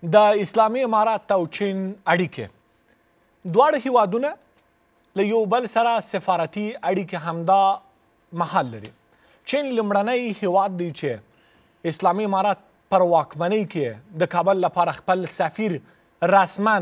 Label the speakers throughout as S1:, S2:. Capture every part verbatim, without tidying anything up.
S1: د اسلامي امارات او چین اړیکې دواړه هیوادونه له یو بل سره سفارتي اړیکې همدا مهال لري. چین لومړنی هیواد دی چې اسلامي امارات پر واکمنۍ کې د کابل لپاره خپل سفیر رسما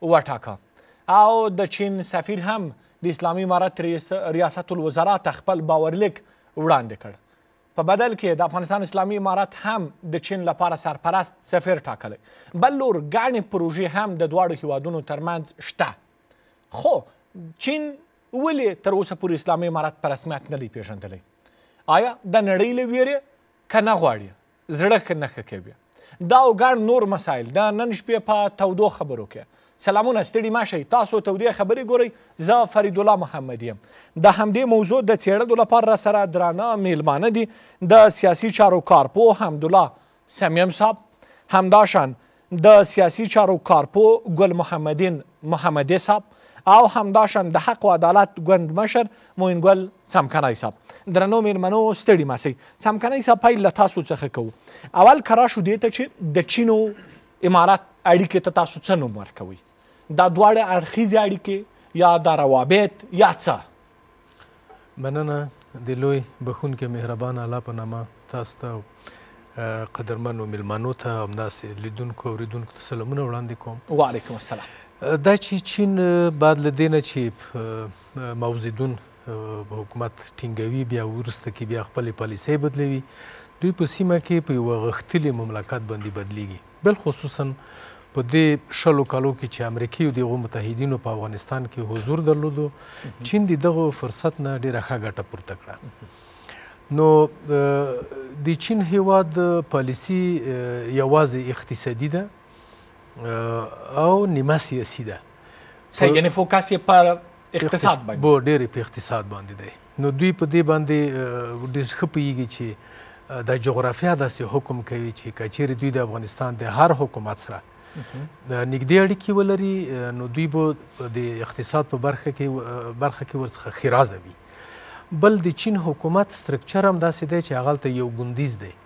S1: وټاکه او د چین سفیر هم د اسلامي امارات ریاست الوزرا ته خپل باورلیک وړاندې کړ. په بدل کې د افغانستان اسلامي امارات هم د چین لپاره سرپرست سفیر ټاکلی. بل لور ګڼې پروژې هم د دواړو هیوادونو ترمنځ شته. خو چین ولې تر اوسه پورې اسلامي امارات په رسمیت نه دی پیژندلی؟ آیا د نړۍ له ویرې که نه غواړي زړه ښه نه ښه کوي؟ دا او ګڼ نور مسایل د نن شپې په تودو خبرو کې. سلامونه، ستړي مه شئ، تاسو تودې خبرې ګورئ. زه فریدالله محمد یم. د همدې موضوع د څېړلو لپاره راسره درانه میلمانه دي د سیاسي چارو کارپوه حمدالله سمیم صاحب، همداشان د سیاسي چارو کارپوه ګل محمدین محمدی صاحب او همداشان د حق و عدالت ګوند مشر معین ګل څمکنی صاحب. درنو میلمنو، ستړي مه شئ. څمکنی صاحب، پیل له تاسو څخه کوو. اول که راشو دې ته چې د چین او امارات اړیکې ته تاسو څه نوم ورکوئ؟ دا دواړه اړخیزې اړیکې یا دا روابط یا څه؟
S2: مننه د لوی بخونکي مهربان الله په نامه تاسو ته قدرمنو میلمنو ته همداسې لیدونکو اورېدونکو ته سلامونه وړاندې کوم.
S1: وعلیکم السلام.
S2: دا چې چین بعد له دې نه چې موزیدون حکومت ټینګوي بیا وروسته کې بیا خپلې پالیسۍ بدلوي، دوی په سیمه کې په یوه غښتلي مملکت باندې بدلیږي. بالخصوصا په دې شلو کالو کې چې امریکې او د هغو متحدینو په افغانستان کې حضور درلودو، چین د دغه فرصت نه ډېره ښه ګټه پورته کړه. نو د چین هیواد پالیسي یوازې اقتصادي ده او نیمه سیاسي ده.
S1: صحیح، یعنې فوکس یې پر اقتصاد باندې
S2: ډېرې په اقتصاد باندې دی. نو دوی په دې باندې ډېر ښه پوهېږي چې د جغرافیا داسې حکم کوي چې که چیرې دوی د افغانستان د هر حکومت سره نږدې اړیکې ولري، نو دوی به د اقتصاد په برخه کې برخه کې ورڅخه ښېرازه وي. بل د چین حکومت سترکچر هم داسې دی چې هغلته یو ګوندیز دی،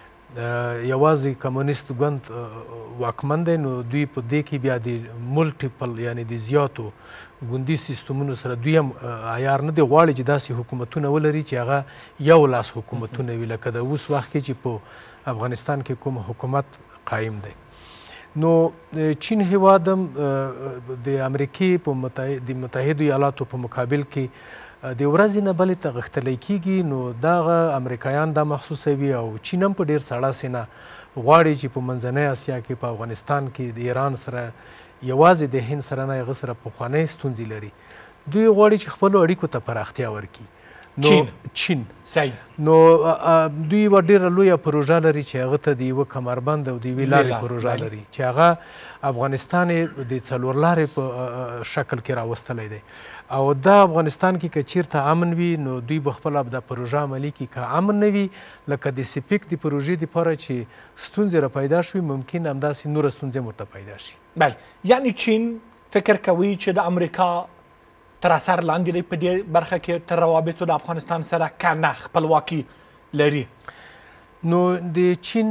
S2: یوازې کمونیست ګوند واکمن دی. نو دوی په دې کې بیا د ملټیپل یعنې د زیاتو ګوندي سیستمونو سره دوی هم عیار نه دی غواړي چې داسې حکومتونه ولري چې هغه یو لاس حکومتونه وي، لکه د اوس وخت کې چې په افغانستان کې کوم حکومت قایم دی. نو چین هیواد هم د امریکې په د متحدو ایالاتو په مقابل کې د ورځې نه بلې ته غښتلی کیږي. نو دغه امریکایان دا محسوسوي او چین هم په ډېر سړه سینه غواړي چې په منځنۍ اسیا کې په افغانستان کې د ایران سره یوازې د هند سره نه هغه سره پخوانۍ ستونزې لري. دوی غواړي چې خپلو اړیکو ته پراختیا ورکړي.
S1: چین
S2: چین
S1: صحیح.
S2: نو دوی یوه ډېره لویه پروژه لري چې هغه ته د یوه کمربند او د یوې لارې پروژه لري چې هغه افغانستان یې د څلور لارې په شکل کې راوستلی دی. او دا افغانستان کې که چیرته امن وي نو دوی به خپله دا پروژه عملي کړي. که امن نه وي لکه د سپیک د پروژې دپاره چې ستونزې را پیدا شوي، ممکن همداسې نوره ستونزې هم ورته پیدا شي.
S1: بله، یعنې چین فکر کوي چې د امریکا تر اثر لاندې دی په دې برخه کې تر روابطو د افغانستان سره که نه خپلواکي لري.
S2: نو د چین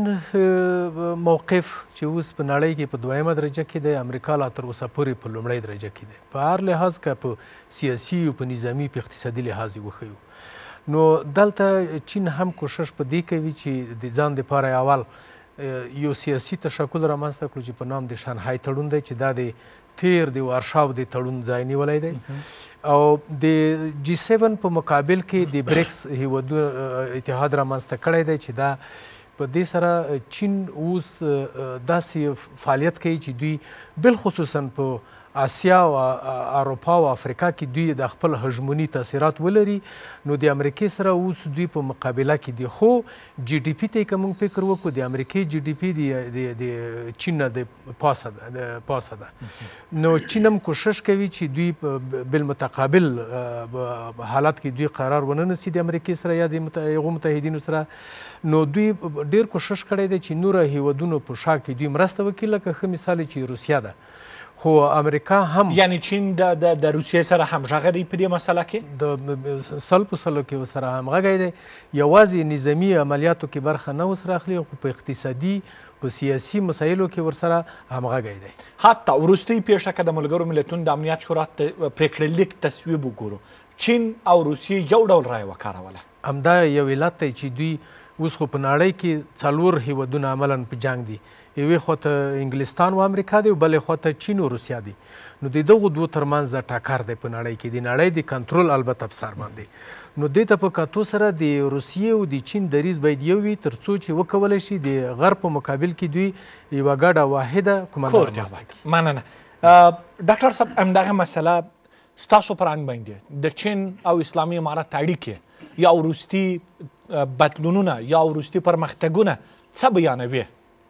S2: موقف چې اوس په نړۍ کې په دویمه درجه کې دی، امریکا لا تر اوسه پورې په لومړۍ درجه کې دی. په هر لحاظ که په سیاسي او په نظامي په اقتصادي لحاظ یې وښیو، نو دلته چین هم کوشش په دې کوي چې د ځان دپاره اول یو سیاسي تشکل رامنځته کړو چې په نام د شانهای تړون دی، چې دا د تیر د وارشاو د تړون ځای نیولی دی. او د جی سیون په مقابل کې د بریکس هیوادونو اتحاد رامنځته کړی دی چې دا په دې سره چین اوس داسې فعالیت کوي چې دوی بالخصوصا په آسیا او اروپا او افریقا کې دوی د خپل هژموني تاثیرات ولري. نو د امریکې سره اوس دوی په مقابله کې دي. خو جی ډي پي ته که موږ فکر وکړو، د امریکې جی ډي پي د چین نه د پاسه ده. نو چین هم کوشش کوي چې دوی بالمتقابل حالت کې دوی قرار ونه نیسي د امریکې سره یا د هغو متحدینو سره. نو دوی ډېر کوشش کړی دی چې نوره هیوادونو په شا کې دوی مرسته وکړي، لکه ښه مثال چې روسیه ده. خو امریکا هم
S1: یعنی چین د د روسیې سره همغږی دی په دې مسله کې
S2: د سل په سلو کې ورسره همغږی دی. یوازې نظامي عملیاتو کې برخه نه ورسره اخلي خو په اقتصادي په سیاسي مسایلو کې ورسره همغږی دی.
S1: حتی وروستۍ پیښه که د ملګرو ملتونو د امنیت شورا پرېکړه لیک تصویب وګورو، چین او روسیې یو ډول رایه وکاروله.
S2: همدا یو علت دی چې دوی اوس خو په نړۍ کې څلور هیوادونه عملا په جنګ دي. یوې خواته انګلستان و امریکا دی او بلې خواته چین و روسیه دی. نو د دغو دوو ترمنځ د ټکر دی په نړۍ کې، د نړۍ د کنټرول البته په سر باندې. نو دې ته په کتو سره د روسیې او د چین دریځ باید یو وي تر څو چې وکولی شي د غرب په مقابل کې دوی یوه ګډه واحده کومنده رامنځته کړي.
S1: مننه. ډاکټر صاحب، همدغه مسله ستاسو په رنګ باندې د چین او اسلامي امارت اړیکې یا وروستي بدلونونه یا وروستي پرمختګونه څه بیانوي؟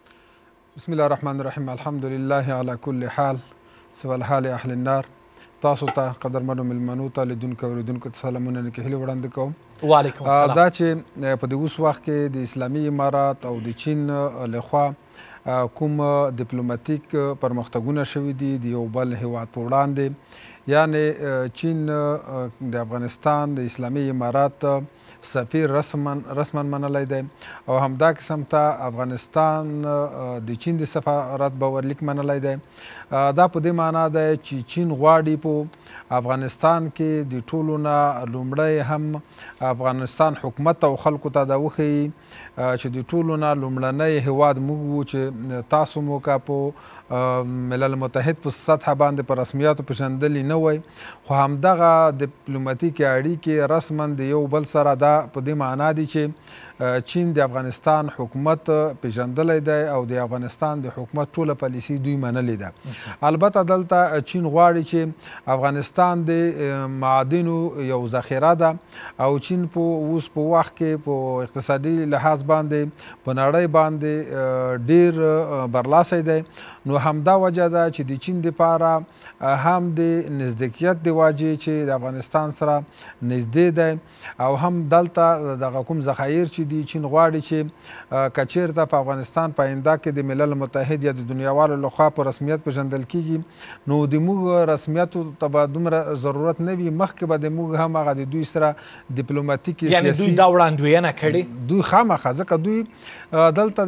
S3: بسم الله الرحمن الرحیم. الحمد لله علی کل حال سوى الحال اهل النار. تاسو ته قدرمنو مېلمنو ته لیدونکو او اورېدونکو ته سلامونه نکې هیلې وړاندې کوم.
S1: وعلیکم السلام.
S3: دا چې په دې اوس وخت کې د اسلامي امارات او د چین لخوا کوم ډیپلوماتیک پرمختګونه شوي دي د یو بل هیواد په وړاندې، یعنې چین د افغانستان د اسلامي امارات سفیر رسما رسما منلی دی او همدا قسم ته افغانستان د چین د سفارت باورلیک منلی دی. دا په دې معنا دی چې چین غواړي په افغانستان کې د ټولو نه لومړی هم افغانستان حکومت او خلکو ته دا وښیي چې د ټولو نه لومړنی هیواد موږ وو چې تاسو مو که په ملل متحد په سطحه باندې په رسمیاتو پېژندلي نه وی، خو همدغه ډیپلوماتیکې اړیکې رسما د یو بل سره دا په دې معنا دي چې چین د افغانستان حکومت پېژندلی دی او د افغانستان د حکومت ټوله پالیسي دوی منلې ده. البته دلته چین غواړي چې افغانستان د معادنو یو ذخیره ده او چین په اوس په وخت کې په اقتصادي لحاظ باندې په نړۍ باندې ډیر برلاسی دی. نو همدا وجه ده چې د چین دپاره هم د نزدېکیت د واجې چې د افغانستان سره نږدې دی او هم دلته دغه کوم ذخایر چې دي چین غواړي چې که چېرته په افغانستان په آینده کې د ملل متحد یا د دنیاوالو لخوا په رسمیت پېژندل کېږي نو د موږ رسمیتو ته به دومره ضرورت نه وي، مخکې به د موږ هم هغه د دوی سره ډیپلوماتیکې
S1: یعنې دوی دا وړاندوینه کړې
S3: دوی خامخا ځکه دوی دلته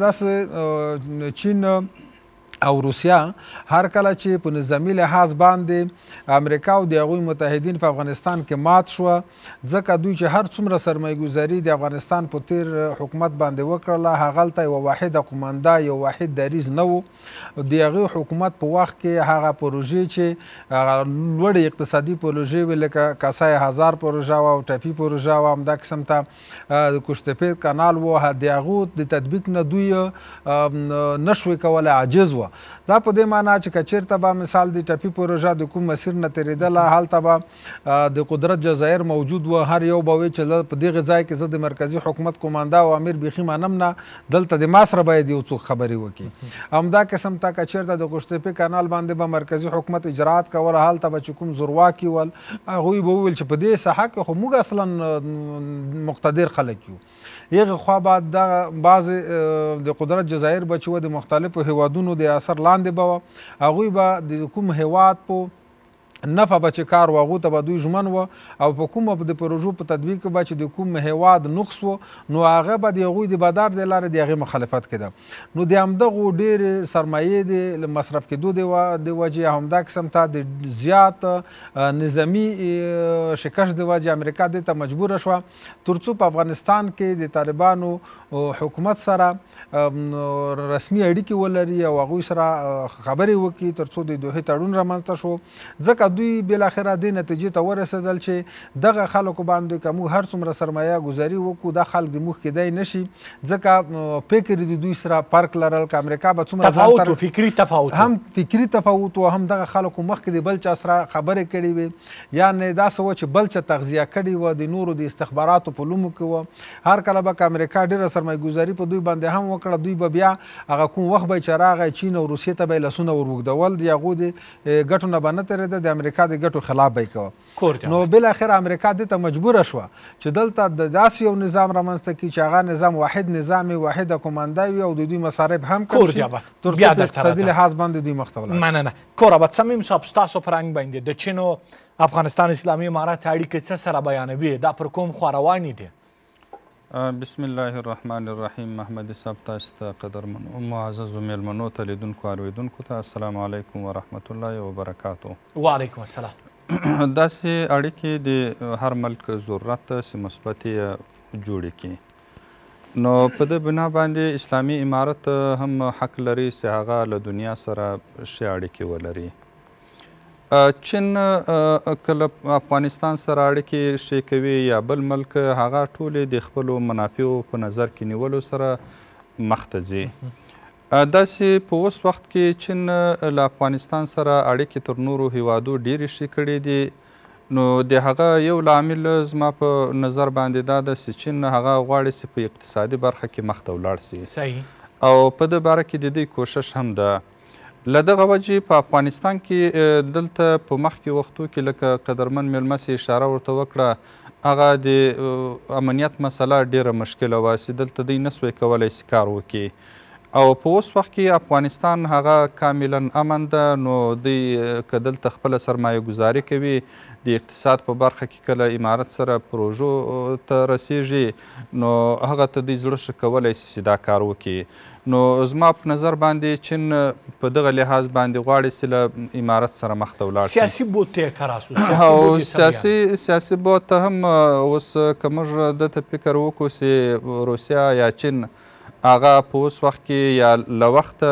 S3: داسې چین او روسیه هر کله چې په نظامي لحاظ باندې امریکا او د هغوی متحدین په افغانستان کې مات شوه، ځکه دوی چې هر څومره سرمایه ګذاري د افغانستان په تیر حکومت باندې وکړله هغلته یوه واحده قومنده یو واحد دریځ نه و. د هغې حکومت په وخت کې هغه پروژې چې هغه لوړې اقتصادي پروژې وې لکه کاسای هزار پروژه وه او ټاپي پروژه وه، همدا قسم ته د کوشتپیر کانال و، د هغو د تطبیق نه دوی نه شوی کولی، عاجز وه. دا په دې معنا چې که چېرته به مثال د ټاپي پروژه د کوم مسیر نه تېرېدله هلته به د قدرت جزایر موجود و، هر یو به وایي چې په دغه ځای کې زه د مرکزي حکومت قومانده او امیر بیخي منم نه، دلته د ما سره باید یو څوک خبرې وکړي. همدا قسم ته که چېرته د کوشتپې کانال باندې به مرکزي حکومت اجراعات کوله هلته به چې کوم زورواکي ول هغوی به وویل چې په دې ساحه کې خو موږ اصلا مقتدر خلک یو. یغه خوا به دغه بعضې د قدرت جزایر به چې وه د مختلفو هیوادونو د اثر لاندې به وه، هغوی به د کوم هیواد په نفع به چې کار و هغو ته به دوی ژمن وه او په کومه د پروژو په تطبیق کې به چې د کوم هیواد نقص و نو هغه به د هغوی د بادار د لارې د هغې مخالفت کېده. نو د همدغو ډېرې سرمایې د مصرف کېدو د وجې همدا قسم ته د زیات نظامي شکست د وجې امریکا دې ته مجبوره شوه تر څو په افغانستان کې د طالبانو حکومت سره رسمي اړیکې ولري او هغوی سره خبرې وکړي تر څو د دوحې تړون رامنځته شو. ځکه دوی بالاخره دې نتیجې ته ورسېدل چې دغه خلکو باندې که موږ هر څومره سرمایه ګذاري وکړو دا خلک د موږ کیدی نه شي، ځکه فکر د دوی سره فرق لرل که امریکا به څومره
S1: تفاوت و فکري تفاوت
S3: هم فکري تفاوت و هم دغه خلکو مخکې د بل چا سره خبرې کړې وې، یعنې داسې وه چې بل چا تغذیه کړې وه د نورو د استخباراتو په لومو کې وه. هر کله به که امریکا ډېره سرمایه ګذاري په دوی باندې هم وکړه دوی به بیا هغه کوم وخت به چې راغی چین او روسیې ته به یې لاسونه ور اوږدول، د هغو د ګټو نه به نه تېرېده، د د امریکا د ګټو خلاف به یې
S1: کور
S3: کوه
S1: ته
S3: نو بالاخره امریکا دې ته مجبوره شوه چې دلته د داسې یو نظام رامنځته کړي چې هغه نظام واحد نظام وي واحده کمانده وي او د دوی مصارف هم کم شي تر څو په اقتصادي لحاظ باندې دوی مخته ولاړ شي.
S1: مننه. کورابت صمیم صاحب ستاسو په رنګ باندې د چین او افغانستان اسلامي امارات اړیکې څه سره بیانوي دا پر کوم خوا روانې دي؟
S4: بسم الله الرحمن الرحیم. محمد صاحب تاسو ته قدرمن معززو میلمنو ته لیدونکو اوریدونکو ته السلام علیکم ورحمت الله وبرکاتو.
S1: وعلیکم السلام.
S4: داسې اړیکې د هر ملک ضرورت چې مثبتې جوړې کړي نو په دې بنا باندې اسلامي امارت هم حق لري چې هغه له دنیا سره ښې اړیکې ولري. چین کله افغانستان سره اړیکې ښې کوي یا بل ملک هغه ټولې د خپلو منافعو په نظر کې نیولو سره مخته ځي. داسې په اوس وخت کې چین له افغانستان سره اړیکې تر نورو هیوادو ډېرې ښې کړې دي نو د هغه یو لامل زما په نظر باندې دا ده چې چین هغه غواړي چې په اقتصادي برخه کې مخته ولاړ سي
S1: صحیح
S4: او په دې باره کې د دوی کوشش هم ده. له دغه وجې په افغانستان کې دلته په مخکې وختو کې لکه قدرمن میلمه سې اشاره ورته وکړه هغه د امنیت مسله ډیره مشکله وه چې دلته دوی نسوی کولی چې کار وکړي او په اوس وخت کې افغانستان هغه کاملا امن ده نو دوی که دلته خپله سرمایه ګزاري کوي د اقتصاد په برخه کې کله امارت سره پروژو ته رسیږي نو هغه ته دوی زړه ښه کولی شي چې دا کار وکړي. نو زما په نظر باندې چین په دغه لحاظ باندې غواړي چې له امارت سره مخته ولاړ شي.
S1: سیاسي بود ته یې کراسو
S4: او سیاسي سیاسي بود ته هم اوس که موږ دته فکر وکړو چې روسیه یا چین هغه په اوس وخت کې یا له وخته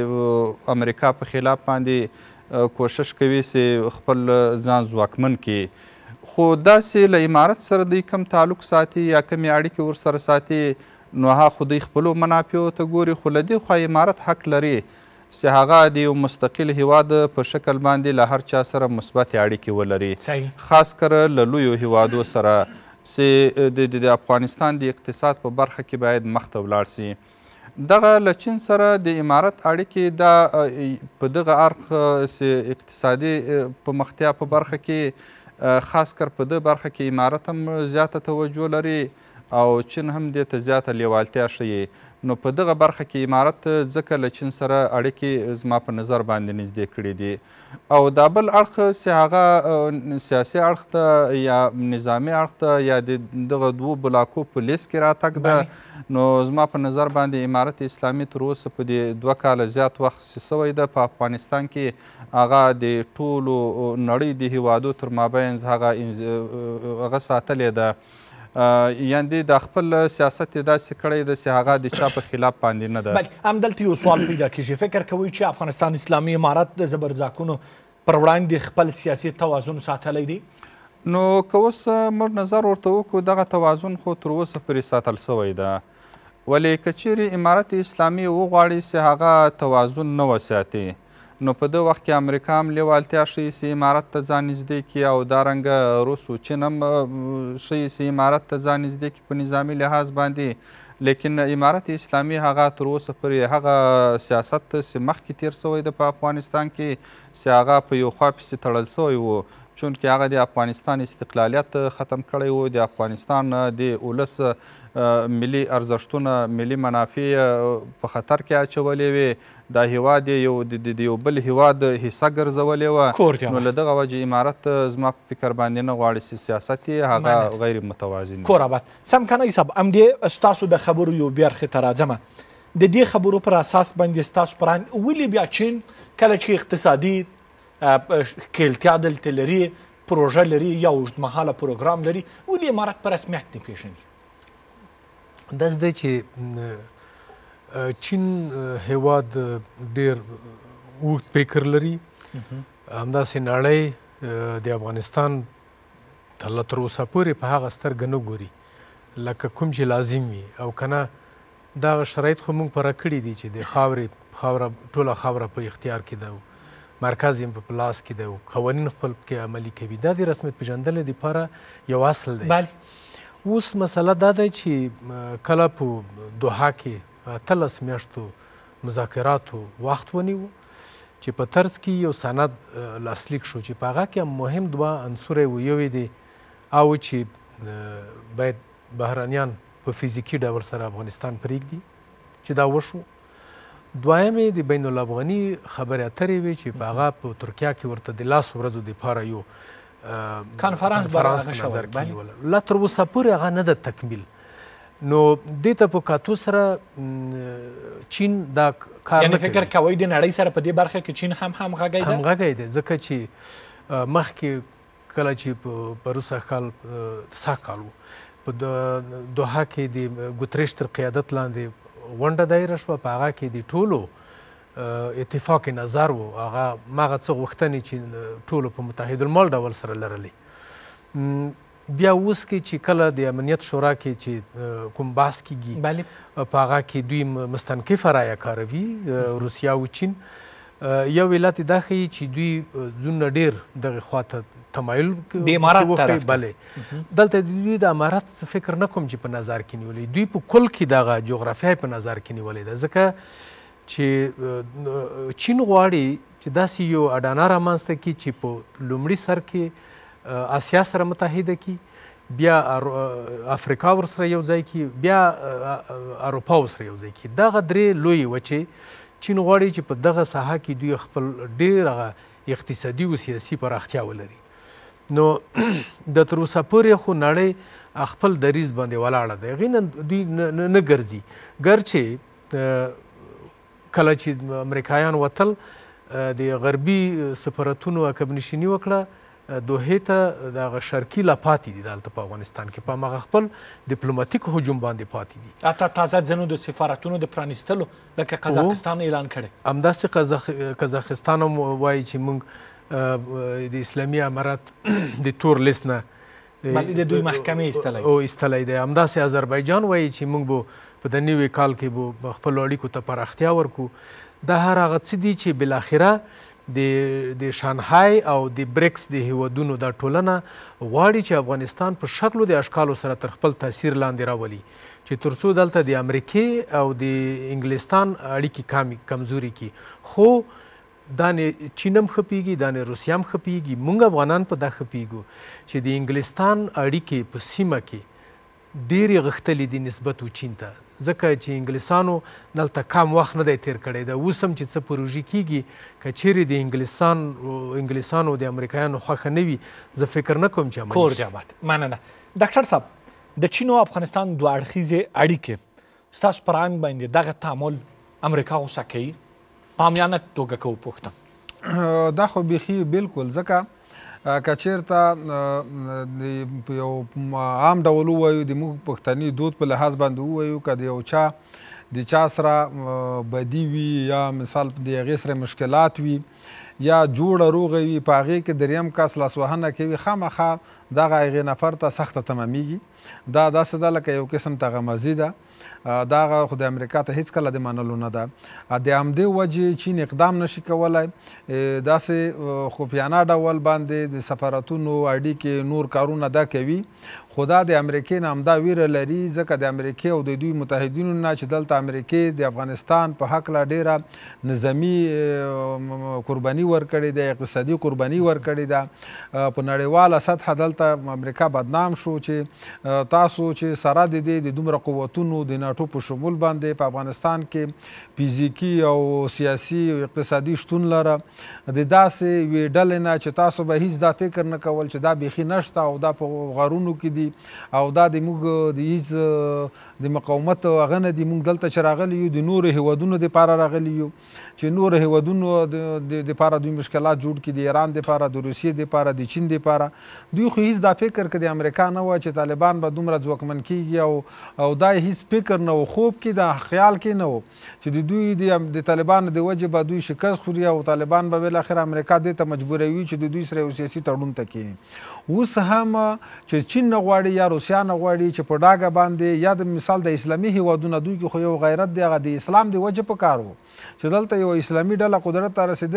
S4: د امریکا په خلاف باندې کوشش کوي چې خپل ځان ځواکمن کړي خو داسې له امارت سره دوی کم تعلق ساتي یا کمې اړیکې ورسره ساتي نو هغه خو دوی خپلو منافعو ته ګوري خو له دې خوا امارت حق لري چې هغه د یو مستقل هیواد په شکل باندې له هر چا سره مثبتې اړیکې ولري خاص کر له لویو هیوادو سره چې د افغانستان د اقتصاد په برخه کې باید مخته ولاړ سي. دغه له چین سره د امارت اړیکې دا په دغه اړخ چې اقتصادي پرمختیا په برخه کې خاص کر په دې برخه کې امارت هم زیاته توجه لري او چین هم دې ته زیاته لیوالتیا ښیي نو په دغه برخه کې امارت ځکه له چین سره اړیکې زما په نظر باندې نږدې کړي دي او دا بل اړخ چې هغه سیاسي اړخ ته یا نظامي اړخ ته یا د دغه دوو بلاکو په لیست کې راتګ ده نو زما په نظر باندې امارت اسلامي تر اوسه په دې دوه کاله زیات وخت چې سوی ده په افغانستان کې هغه د ټولو نړۍ د هیوادو تر مابینځ هغه هغه ساتلې ده یعنې د خپل سیاست یې داسې کړی ده چې هغه د چا په خلاف باندې نه ده.
S1: بلکې همدلته یو سوال پیدا کېږي فکر کوئ چې افغانستان اسلامي امارت د زبرځواکونو پر وړاندې خپل سیاسي توازن ساتلی دی؟
S4: نو که اوس موږ نظر ورته وکړو دغه توازن خو تر اوسه پورې ساتل سوی ده ولې که چیرې امارت اسلامي وغواړي چې هغه توازن نه وساتي نو په دې وخت کې امریکا هم لیوالتیا ښیي چې امارت ته ځان نږدې کړي او دارنګه روس او چین هم ښیي چې امارت ته ځان نږدې کړي په نظامي لحاظ باندې لیکن امارت اسلامي هغه تر اوسه پورې هغه سیاست چې مخکې تیر سوی ده په افغانستان کې چې هغه په یو خوا پسې تړل سوی و چونکې هغه د افغانستان استقلالیت ختم کړی و د افغانستان د ولس ملي ارزښتونه ملي منافع په خطر کې اچولې وې دا هیواد یو د یو بل هیواد حصه ګرځولې وه نو له دغه وجې امارت زما په فکر باندې نه غواړي چې سیاست یې هغه غیر متوازن وي.
S1: کورابت څمکنی صاحب همدې ستاسو د خبرو یو برخې ته راځمه د دې خبرو پر اساس باندې ستاسو پر ولې بیا چین کله چې اقتصادي ښکیلتیا دلته لري پروژه لري یا اوږدمهاله پروګرام لري ولې امارت په رسمیت نه پېژني؟
S2: داسې دی چې چین هیواد ډېر اوږد فکر لري همداسې نړۍ د افغانستان ته تر اوسه پورې په هغه سترګه نه ګوري لکه کوم چې لازم وي او که نه دغه شرایط خو موږ پوره کړي دي چې د خاورې خاوره ټوله خاوره په اختیار کې ده مرکز یې په لاس کې دی او قوانین خپل پکې عملي کوي دا د رسمیت پېژندنې دپاره یو اصل دی. اوس مسله دا ده چې کله په دوحه کې اتلس میاشتو مذاکراتو وخت ونیو چې په طرز کې یو سند لاسلیک شو چې په هغه کې مهم دوه عنصر یې و. یو دی او چې باید بهرانیان په فزیکي ډول سره افغانستان پرېږدي چې دا وشو. دویم یې د بین الافغاني خبرې اترې وې چې په هغه په ترکیه کې ورته د لاسو ورځو دپاره یو
S1: کانفرانس
S2: په نظر کې نیوله. لا تر اوسه پورې هغه نه ده تکمیل. نو دې ته په کاتو سره چین دا کار
S1: یعنې فکر کوئ د نړۍ سره په دې برخه کې چین هم همغږی ده؟
S2: همغږی دی، ځکه چې مخکې کله چې په روسه کال سږ کال و په دوحه کې د ګوتریش تر قیادت لاندې غونډه دایره شوه. په هغه کې د ټولو اتفاق نظر و، هغه مغه څه غوښتنې چې ټولو په متحد المال ډول سره لرلې. بیا اوس کې چې کله د امنیت شورا کې چې کوم بحث کېږي په هغه کې دوی مستنکفه رایه کاروي روسیه او چین. یو علت دا ښیي چې دوی ځونه ډېر دغې خواته تمایل
S1: د امارات طرف ته.
S2: بلې دلته د دوی د امارات څه فکر نه کوم چې په نظر کې نیولې، دوی په کل کې دغه جغرافیه په نظر کې نیولې ده، ځکه چې چین غواړي چې داسې یو اډانه رامنځته کړي چې په لومړي سر کې آسیا سره متحده کړي، بیا افریقا ورسره یو ځای کړي، بیا اروپا ورسره یو ځای کړي. دغه درې لویې وچې چین غواړي چې په دغه ساحه کې دوی خپل ډېر هغه اقتصادي او سیاسي پراختیا ولري. نو د تر اوسه پورې خو نړۍ خپل دریځ باندې ولاړه ده، هغې نه دوی نه ګرځي. ګرچې کله چې امریکایان وتل د غربي سفارتونو عقبنشیني وکړه، دوحې ته دغه شرقي لا پاتې دي دلته په افغانستان کې، په هماغه خپل ډیپلوماتیک هجوم باندې پاتې دي.
S1: حتی تازه ځینو د سفارتونو د پرانیستلو لکه قزاقستان اعلان کړی.
S2: همداسې قزاقستان هم وایي چې موږ د اسلامي امارات د تور لیست نه
S1: د دوی محکمې ایستلی
S2: او ایستلی دی. همداسې اذربایجان وایي چې موږ به په د نوي کال کې به خپلو اړیکو ته پراختیا ورکړو. دا هر هغه څه دي چې بالاخره د شانهای او د بریکس د هیوادونو دا ټولنه غواړي چې افغانستان په شکلو د اشکالو سره تر خپل تاثیر لاندې راولي، چې تر څو دلته د امریکې او د انګلستان اړیکې کمزوري کړي. خو دا نه چین هم خپېږي، دا نه روسیه هم خپېږي، موږ افغانان په دا خپېږو چې د انګلستان اړیکې په سیمه کې ډېرې غښتلې دي نسبت و چین ته، ځکه چې انګلیسانو دلته کم وخت نه دی تیر کړی دی. اوس هم چې څه پروژې کېږي که چیرې د انګلیسان انګلیسانو د امریکایانو خوښه نه وي، زه فکر نه کوم چې عملي شي.
S1: کور دې آباد. مننه. ډاکټر صاحب، د چین او افغانستان دوه اړخیزې اړیکې ستاسو په رنګ باندې دغه تعامل امریکا غوسه کوي؟ په عامیانه توګه که وپوښتم.
S3: دا خو بیخي بالکل، ځکه که چېرته په یو عام ډول ووایو د موږ پښتني دود په لحاظ باندې ووایو، که د یو چا د چا سره بدي وي یا مثال د هغې سره مشکلات وي یا جوړه روغه وي، په هغې کې دریم کس لاسوهنه کوي، خامخا دغه هغې نفر ته سخته تمامیږي. دا داسې ده لکه یو قسم تغمزي ده، دغه خو د امریکا ته هیڅکله د منلو نه ده. د همدې وجې چین اقدام نشي کولی داسې خفیانه ډول باندې د سفارتونو اړیکې نور کارونه دا کوي. خو دا د امریکې نه همدا ویره لري، ځکه د امریکې او د دوی متحدینو نه چې دلته امریکې د افغانستان په هکله ډیره نظامي قرباني ورکړې ده، اقتصادي قرباني ورکړې ده. په نړیواله سطحه دلته امریکا بدنام شو چې تاسو چې سره د دې د دومره قوتونو د ناټو په شمول باندې په افغانستان کې فزیکي او سیاسي او اقتصادي شتون لره، د داسې یوې ډلې نه چې تاسو به هیڅ دا فکر نه کول چې دا بیخي نشته او دا په غارونو کې دي او دا د موږ د هیڅ د مقاومت هغه نه دي. موږ دلته چې راغلي یو د نورو هیوادونو دپاره راغلي یو چې نورو هیوادونو دپاره دوی مشکلات جوړ کړي، د ایران دپاره، د روسیې دپاره، د چین دپاره. دوی خو هیڅ دا فکر که د امریکا نه وه چې طالبان به دومره ځواکمن کېږي او او دا هیڅ فکر نه و، خوب کې دا خیال کې نه و چې د دوی د طالبانو د وجې به دوی شکست خوري او طالبان به بالاخره امریکا دې ته مجبوروي چې د دوی سره یو سیاسي تړون ته کښېني. اوس هم چې چین نه غواړي یا روسیه نه غواړي چې په ډاګه باندې یا د مثال د اسلامي هیوادونه، دوی کې خو یو غیرت دی، هغه د اسلام د وجې په کار و چې دلته یو اسلامي ډله قدرت ته رسېدلې ده، باید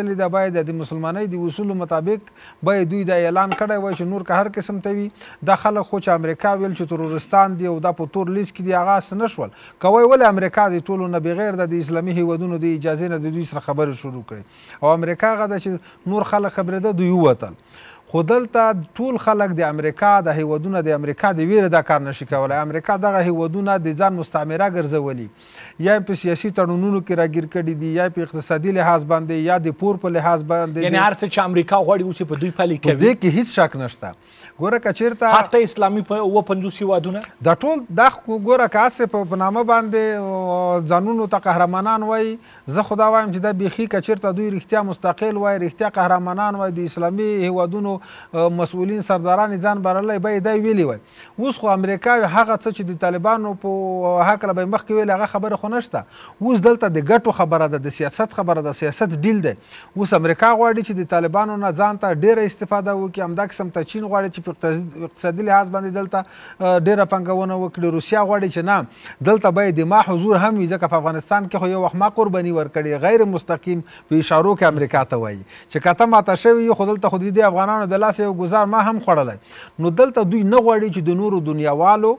S3: وای د مسلمانۍ د اصولو مطابق باید دوی دا اعلان کړی وای چې نور که هر قسم ته وي دا خلک خو چې امریکا ویل چې ترورستان دي او دا په تور لیست کې دي هغه هسې نه شول که وای ولې امریکا د ټولو نه بغیر د اسلامي هیوادونو د اجازې نه د دوی سره خبرې شروع کړې او امریکا هغه ده چې نور خلک خبرېده دوی ووتل خو دلته ټول خلک د امریکا د هیوادونه د امریکا د ویرې دا کار نشي کولی امریکا دغه هیوادونه د ځان مستعمره ګرځولي یا په سیاسي تړونونو کې راګیر کړي دي یا په اقتصادي لحاظ باندې یا د پور په لحاظ باندې
S1: یعنې هر څه چې امریکا غواړي اوس یې په دوی پلي کوي
S3: په دې کې هیڅ شک نشته ګوره که چېرته
S1: حتی اسلامي په اووه پنځوس هیوادونه
S3: دا ټول دا ګوره که هسې په نامه باندې ځانونو ته قهرمانان وایي زه خو دا وایم چې دا بیخي که چېرته دوی رښتیا مستقل وای رښتیا قهرمانان وای د اسلامي هیوادونو مسؤلین سرداران ځان بللی به یې دا ویلي وای اوس خو امریکا هغه څه چې د طالبانو په هکله به یې مخکې ویلې هغه خبره خو نشته اوس دلته د ګټو خبره ده د سیاست خبره ده سیاست ډیل دی اوس امریکا غواړي چې د طالبانو نه ځان ته ډېره استفاده وکړي همدا قسم ته چین غواړي چې په اقتصادي لحاظ باندې دلته ډېره پانګونه وکړي روسیا غواړي چې نه دلته باید د ما حضور هم وي ځکه په افغانستان کې خو یو وخت ما قرباني ورکړې غیر مستقیم په اشارو کې امریکا ته وایي چې که ته ماته شوي یو خو دلته خو د دې افغانانو د لاسه یو ګزار ما هم خوړلی نو دلته دوی نه غواړي چې د نورو دنیاوالو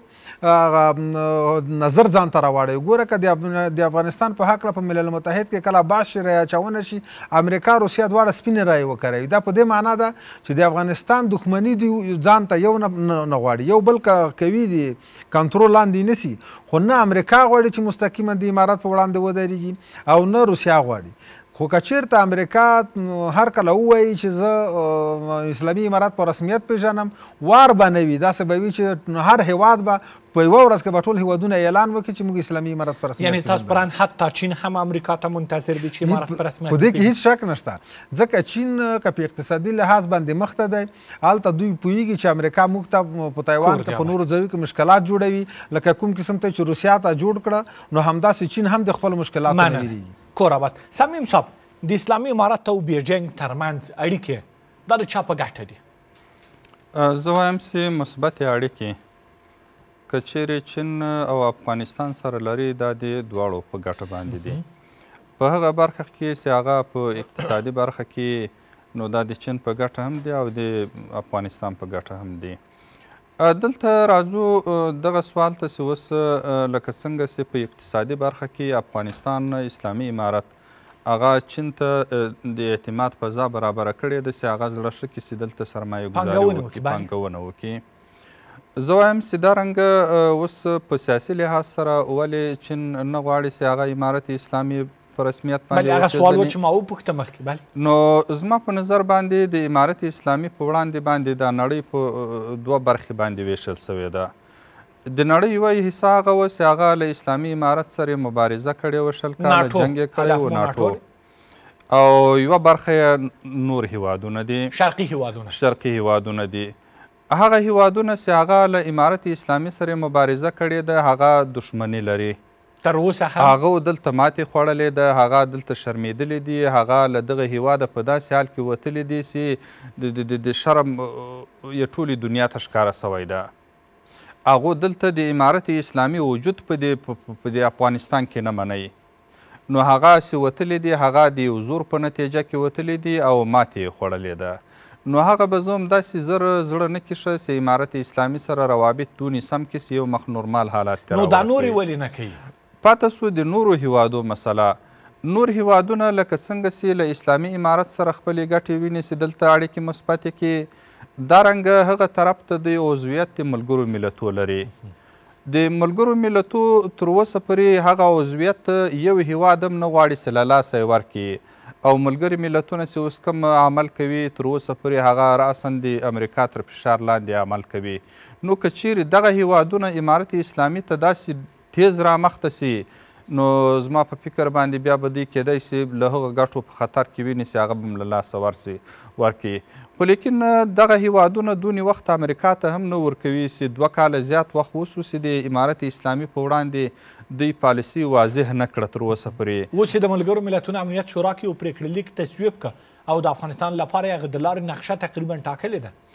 S3: نظر ځان ته راواړوي ګوره که د افغانستان په هکله په ملل متحد کې کله بحث شي رایې اچونه شي امریکا روسیا دواړه سپینې رایې وکروي دا په دې معنا ده چې د افغانستان دښمني دوی ځان ته یو نه غواړي یو بل کوي د کنټرول لاندې نیسي خو نه امریکا غواړي چې مستقیما د امارات په وړاندې ودرېږي او نه روسیا غواړي خو که چېرته امریکا هر کله ووایي چې زه اسلامي امارات په رسمیت پېژنم وار به نه وي داسې به وي چې هر هیواد به په یوه ورځ کې به ټول هیوادونه اعلان وکړي چې موږ اسلامي امارت په رسمیت
S1: یعنې ستاسو په رنګ حتی چین هم امریکا ته منتظر دی چې امارت په رسمیت
S3: په دې کې هېڅ شک نشته ځکه چین که په اقتصادي لحاظ باندې مخته دی هلته دوی پوهېږي چې امریکا موږ ته په تایوان کې په نورو ځایو کې مشکلات جوړوي لکه کوم قسم ته چې روسیا ته جوړ کړه نو همداسې چین هم د خپلو مشکلاتو نه ویرېږي
S1: کور آباد صمیم صاحب د اسلامي امارت او بیجینګ ترمنځ اړیکې دا د چا په ګټه دي
S4: زه وایم چې مثبتې اړیکې که چیرې چین او افغانستان سره لري دا د دواړو په ګټه باندې دي په هغه برخه کې چې هغه په اقتصادي برخه کې نو دا د چین په ګټه هم دی او د افغانستان په ګټه هم دی دلته راځو دغه سوال ته چې اوس لکه څنګه چې په اقتصادي برخه کې افغانستان اسلامي امارت هغه چین ته د اعتماد فضا برابره کړې ده چې هغه زړه ښه کړي چې دلته سرمایه ګزاري وکړي پانګونه وکړي زه وایم چې دا رنګه اوس په سیاسي لحاظ سره ولې چین نه غواړي چې هغه امارت اسلامي په رسمیت باندې
S1: هغه سوال و چې ما وپوښته مخکې بل
S4: نو زما په نظر باندې د امارت اسلامي په وړاندې باندې دا نړۍ په دوه برخې باندې ویشل سوې ده د نړۍ یوه حصه هغه وه چې هغه له اسلامي امارت سره مبارزه کړې وه شل کاله جنګ یې کړی و ناټو او یوه برخه یې نور هیوادونه دي
S1: شرقي هیوادونه
S4: شرقي هیوادونه دي هغه هیوادونه چې هغه له امارت اسلامي سره مبارزه کړې ده هغه دښمني لري
S1: تر اوسه هم
S4: هغه دلته ماتې خوړلې ده هغه دلته شرمېدلي دي هغه له دغه هیواده په داسې حال کې وتلي دي چې د شرم یې ټولې دنیا ته ښکاره سوی ده هغو دلته د امارت اسلامي وجود په د افغانستان کې نه منئ نو هغه هسې وتلي دي هغه د یو زور په نتیجه کې وتلي دي او ماتې یې خوړلې ده نو هغه به زه هم داسې زر زړه نه کښه چې امارت اسلامي سره روابط ونیسم کې چې یو مخ نورمال حالات ته
S1: نو دا نورې ولې نه کوي
S4: پاته سو د نورو هیوادو مسله نور هیوادونه لکه څنګه چې له اسلامي امارت سره خپلې ګټې ویني چې دلته اړیکې مثبتې کې دا رنګه هغه طرف ته د عضویت د ملګرو ملتو لري د ملګرو ملتو تر اوسه پورې هغه عضویت یو هیواد هم نه غواړي چې له لاسه یې ورکړي او ملګري ملتونه چې اوس کوم عمل کوي تر اوسه پورې هغه رأسا د امریکا تر فشار لاندې عمل کوي نو که چیرې دغه هیوادونه امارت اسلامي ته داسې تیز رامخته سي نو زما په فکر باندې بیا به دوی کیدای سي له هغه ګټو په خطر کې ویني چې هغه به هم له لاسه ورسي ورکړي خو لیکن دغه هیوادونه دونې وخت امریکا ته هم نه ورکوي چې دوه کاله زیات وخت وسو چې د امارت اسلامي په وړاندې دوی پالیسي واضح نه کړه تر اوسه پورې
S1: اوس چې د ملګرو ملتونو امنیت شورا کې یو پرېکړه لیک تصویب کړه او د افغانستان لپاره یې هغه د لارې نقشه تقریبا ټاکلې ده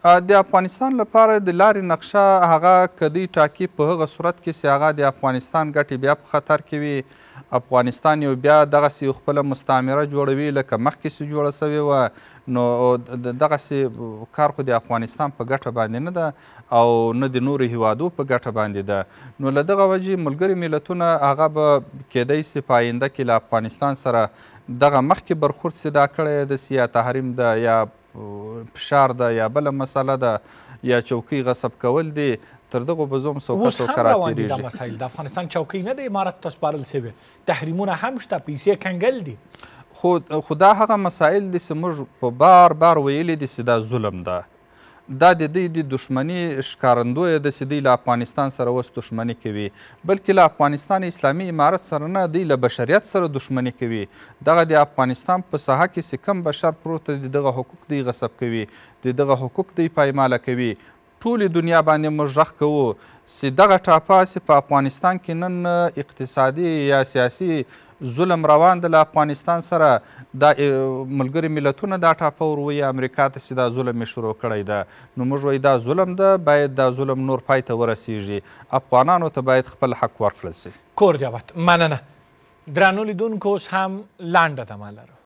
S4: د افغانستان لپاره د لارې نقشه هغه که دوی ټاکي په هغه صورت کې چې هغه د افغانستان ګټې بیا په خطر کې وي، افغانستان یو بیا دغسې یو خپله مستعمره جوړوي لکه مخکې چې جوړه سوې وه، نو دغسې کار خو د افغانستان په ګټه باندې نه ده او نه د نورو هیوادو په ګټه باندې ده. نو له دغه وجې ملګري ملتونه هغه به کیدی سي په آینده کې له افغانستان سره دغه مخکې برخورد چې دا کړی ده یا تحریم ده یا فشار ده یا بله مسله ده یا چوکۍ غصب کول دي، تر دغو به زوم سوکه سوکه راتېرېږي.
S1: دا مسایل د افغانستان چوکۍ نه د امارت ته سپارل سوې، تحریمونه هم شته، پیسې کنګل دي،
S4: خو خو دا هغه مسایل دي چې موږ په بار بار ویلي دي چې دا ظلم ده، دا د دوی د دښمني ښکارندویه ده چې دوی له افغانستان سره اوس دښمني کوي، بلکې له افغانستان اسلامي امارت سره نه، دوی له بشریت سره دښمني کوي. دغه د افغانستان په ساحه کې چې کم بشر پروت دی دغه حقوق دوی غصب کوي، د دغه حقوق دوی پایماله کوي. ټولې دنیا باندې موږ غږ کوو چې دغه ټاپه چې په افغانستان کې نن اقتصادي یا سیاسي ظلم روان ده له افغانستان سره، دا ملګري ملتونه دا ټاپه ور وایي امریکا ته چې دا ظلم یې شروع کړی ده. نو موږ وایي دا ظلم ده، باید دا ظلم نور پای ته ورسیږي، افغانانو ته باید خپل حق ورکړل سي.
S1: کور جواد مننه. درنو لیدونکو اوس هم لنډه دمه لرو.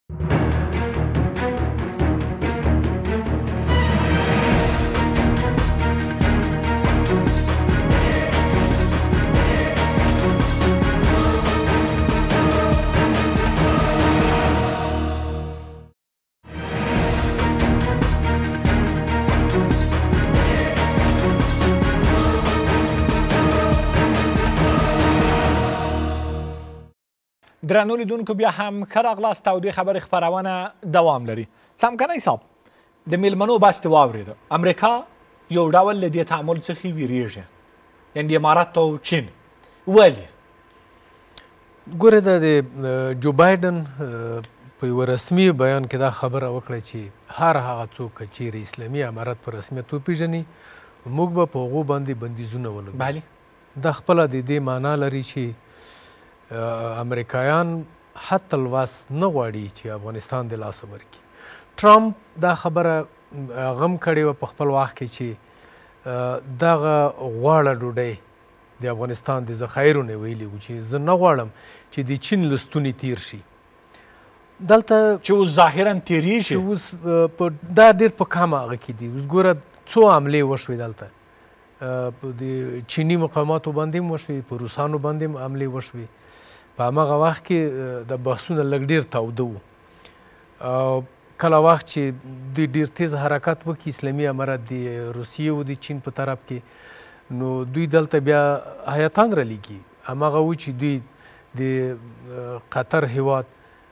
S1: درنو لیدونکو بیا هم ښه راغلاست او د خبرې خپرونه دوام لري. څمکنی صاحب، د میلمنو بحث دې واورېده، امریکا یو ډول له دې تعامل څخه ویریږي، یعنې د امارات او چین. ولې؟
S2: ګوره د جو بایډن په یوه رسمي بیان کې دا خبره وکړه چې هر هغه څوک چیرې اسلامي امارت په رسمیت وپېژني موږ به په هغو باندې بندیزونه ولګوو.
S1: بله،
S2: دا خپله د دې معنا لري چې امریکایان حتی الوس نه غواړي چې افغانستان د لاسه ورکړي. ټرمپ دا خبره غم کړې وه په خپل وخت کې چې دغه غواړه ډوډۍ د افغانستان د ذخایرو نه ویلي وو چې زه نه غواړم چې د چین له ستوني تیر شي. دلته
S1: چې اوس ظاهرا تیریږي،
S2: چې اوس دا ډېر په کم هغه کې دي. اوس ګوره څو حملې وشوې دلته، د چیني مقاماتو باندې هم وشوې، په روسانو باندې هم حملې وشوې. په هماغه وخت کې د بحثونه لږ ډېر تاوده وو. کله وخت چې دوی ډېر تیز حرکت وکړي اسلامي امارت د روسیې و د چین په طرف کې، نو دوی دلته بیا هیاتان رالیږي. هماغه و چې دوی د قطر هیواد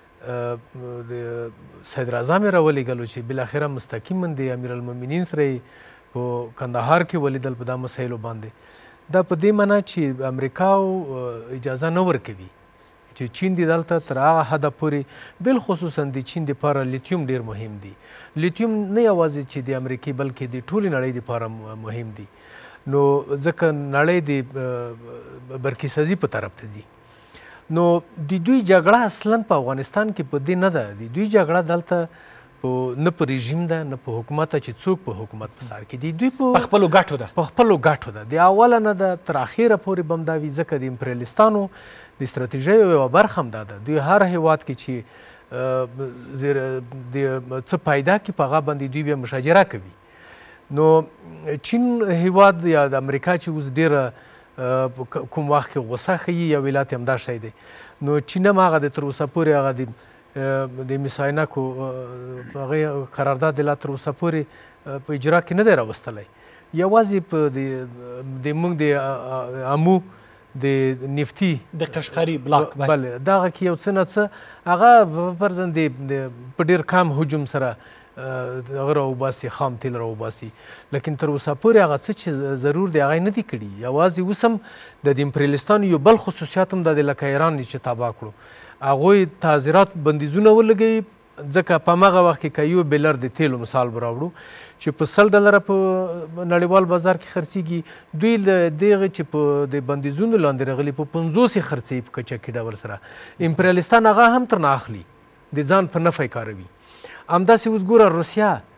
S2: د صدر اعظم یې راولېږلو چې بالاخره مستقیما د امیرالمؤمنین سره یې په کندهار کې ولیدل په دا مسایلو باندې. دا په دې معنا چې امریکا اجازه نه ورکوي چې چین دی دلته تر هغه حده پورې، بالخصوصا د چین دپاره لیتیوم ډېر مهم دی. لیتیوم نه یوازې چې د امریکې بلکې د ټولې نړۍ دپاره مهم دی. نو ځکه نړۍ د برقي سازي په طرف ته ځي. نو د دوی جګړه اصلا په افغانستان کې په دې نه ده، د دوی جګړه دلته نه په رژیم ده نه په حکومت ده چې څوک په حکومت په سر کې دي، دوی
S1: په خپلو ګټو ده
S2: په خپلو ګټو ده. د اوله نه ده تر اخره پورې به همدا وي، ځکه د امپریالیستانو د ستراتیژۍ یوه برخه هم دا ده. دوی هر هیواد کې چې زیر د څه پیدا کړي په هغه باندې دوی بیا مشاجره کوي. نو چین هیواد یا د امریکا چې اوس ډېره کوم وخت کې غوسه ښیي یا ولایت همدا شی دی، نو چین هم هغه د تر اوسه پورې هغه د د میساینکو هغې قرارداد لا تر اوسه پورې په اجرا کې نه دی راوستلی. یوازې په د موږ د امو د نفتي
S1: د قشقري بلاک
S2: بله دغه کې یو څه نه څه هغه فرضاً په ډېر کم حجم سره هغه راوباسي، خام تیل راوباسي، لیکن تر اوسه پورې هغه څه چې ضرور دی هغه یې نه دي کړي. یوازې اوس هم د د امپریالیستانو یو بل خصوصیات هم دا دی لکه ایران چې تابع کړو، هغوی تعذیرات بندیزونه ولګوي، ځکه په هماغه وخت کې که یو بیلر د تیلو مثال به راوړو چې په سل ډالره په نړیوال بازار کې خرڅېږي، دوی له دغې چې په د بندیزونو لاندې راغلي په پنځوس یې خرڅوي په کچکي ډول سره. امپریالیستان هغه هم ترنه اخلي، د ځان په نفع یې کاروي. همداسې اوس ګوره روسیه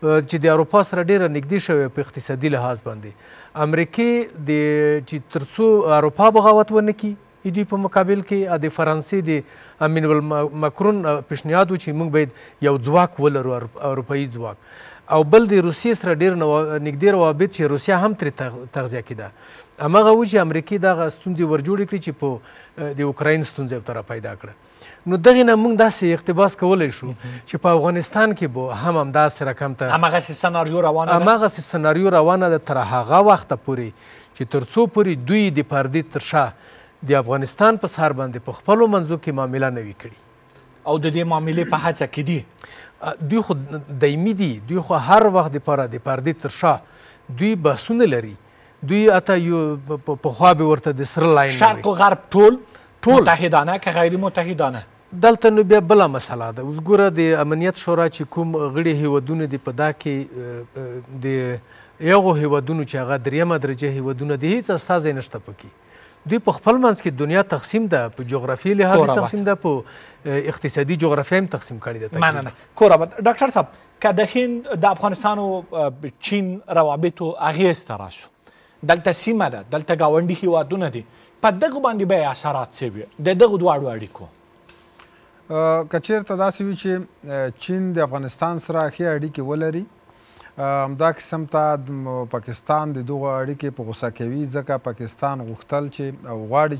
S2: چې د اروپا سره ډېره نږدې شوې په اقتصادي لحاظ باندې امریکې د چې تر څو اروپا بغاوت ونه کړي دوی په مقابل کې د فرانسې د امینوئل ماکرون پیشنهاد و چې موږ باید یو ځواک ولرو اروپایي ځواک او بل د روسیې سره ډېر نږدې روابط چې روسیه هم ترې تغذیه کېده هماغه و چې امریکې دغه ستونزې ورجوړې کړي چې په د اوکراین ستونزه یو طرف پیدا کړه نو دغې نه موږ داسې اقتباس کولی شو چې په افغانستان کې به هم همداسې رقم ته
S1: هماغسې سناریو روانه ده
S2: هماغسې سناریو روانه ده تر هغه وخته پورې چې تر څو پورې دوی د پردې تر شا د افغانستان په سر باندې په خپلو منځو کې معامله نه وي کړي
S1: او د دې معاملې په هڅه کې دي
S2: دوی خو دایمي دي دوی خو هر وخت دپاره د پردې تر شا دوی بحثونه لري دوی حتی یو پخوا به ورته د سره لاین
S1: شرق و غرب ټول ټول متحدانه که غیر متحدانه
S2: دلته نو بیا بله مسله ده اوس ګوره د امنیت شورا چې کوم غړي هیوادونه دي په دا کې د یغو هیوادونو چې هغه دریمه درجه هیوادونه دي هیڅ استازی نشته پکې دوی په خپل منځ کې دنیا تقسیم ده په جغرافیې لحاظ تقسیم ده په اقتصادي جغرافیه هم تقسیم کړې ده
S1: مننه کورابت ډاکټر صاحب که د هند د افغانستان او چین روابطو اغېز ته راشو دلته سیمه ده دلته ګاونډي هیوادونه دي په دغه باندې به اثرات څه وي د دغو دواړو اړیکو
S3: که چېرته داسې وي چې چین د افغانستان سره ښې اړیکې ولري همدا قسم ته پاکستان د دغو اړیکې په غوسه کوي ځکه پاکستان غوښتل چې او غواړي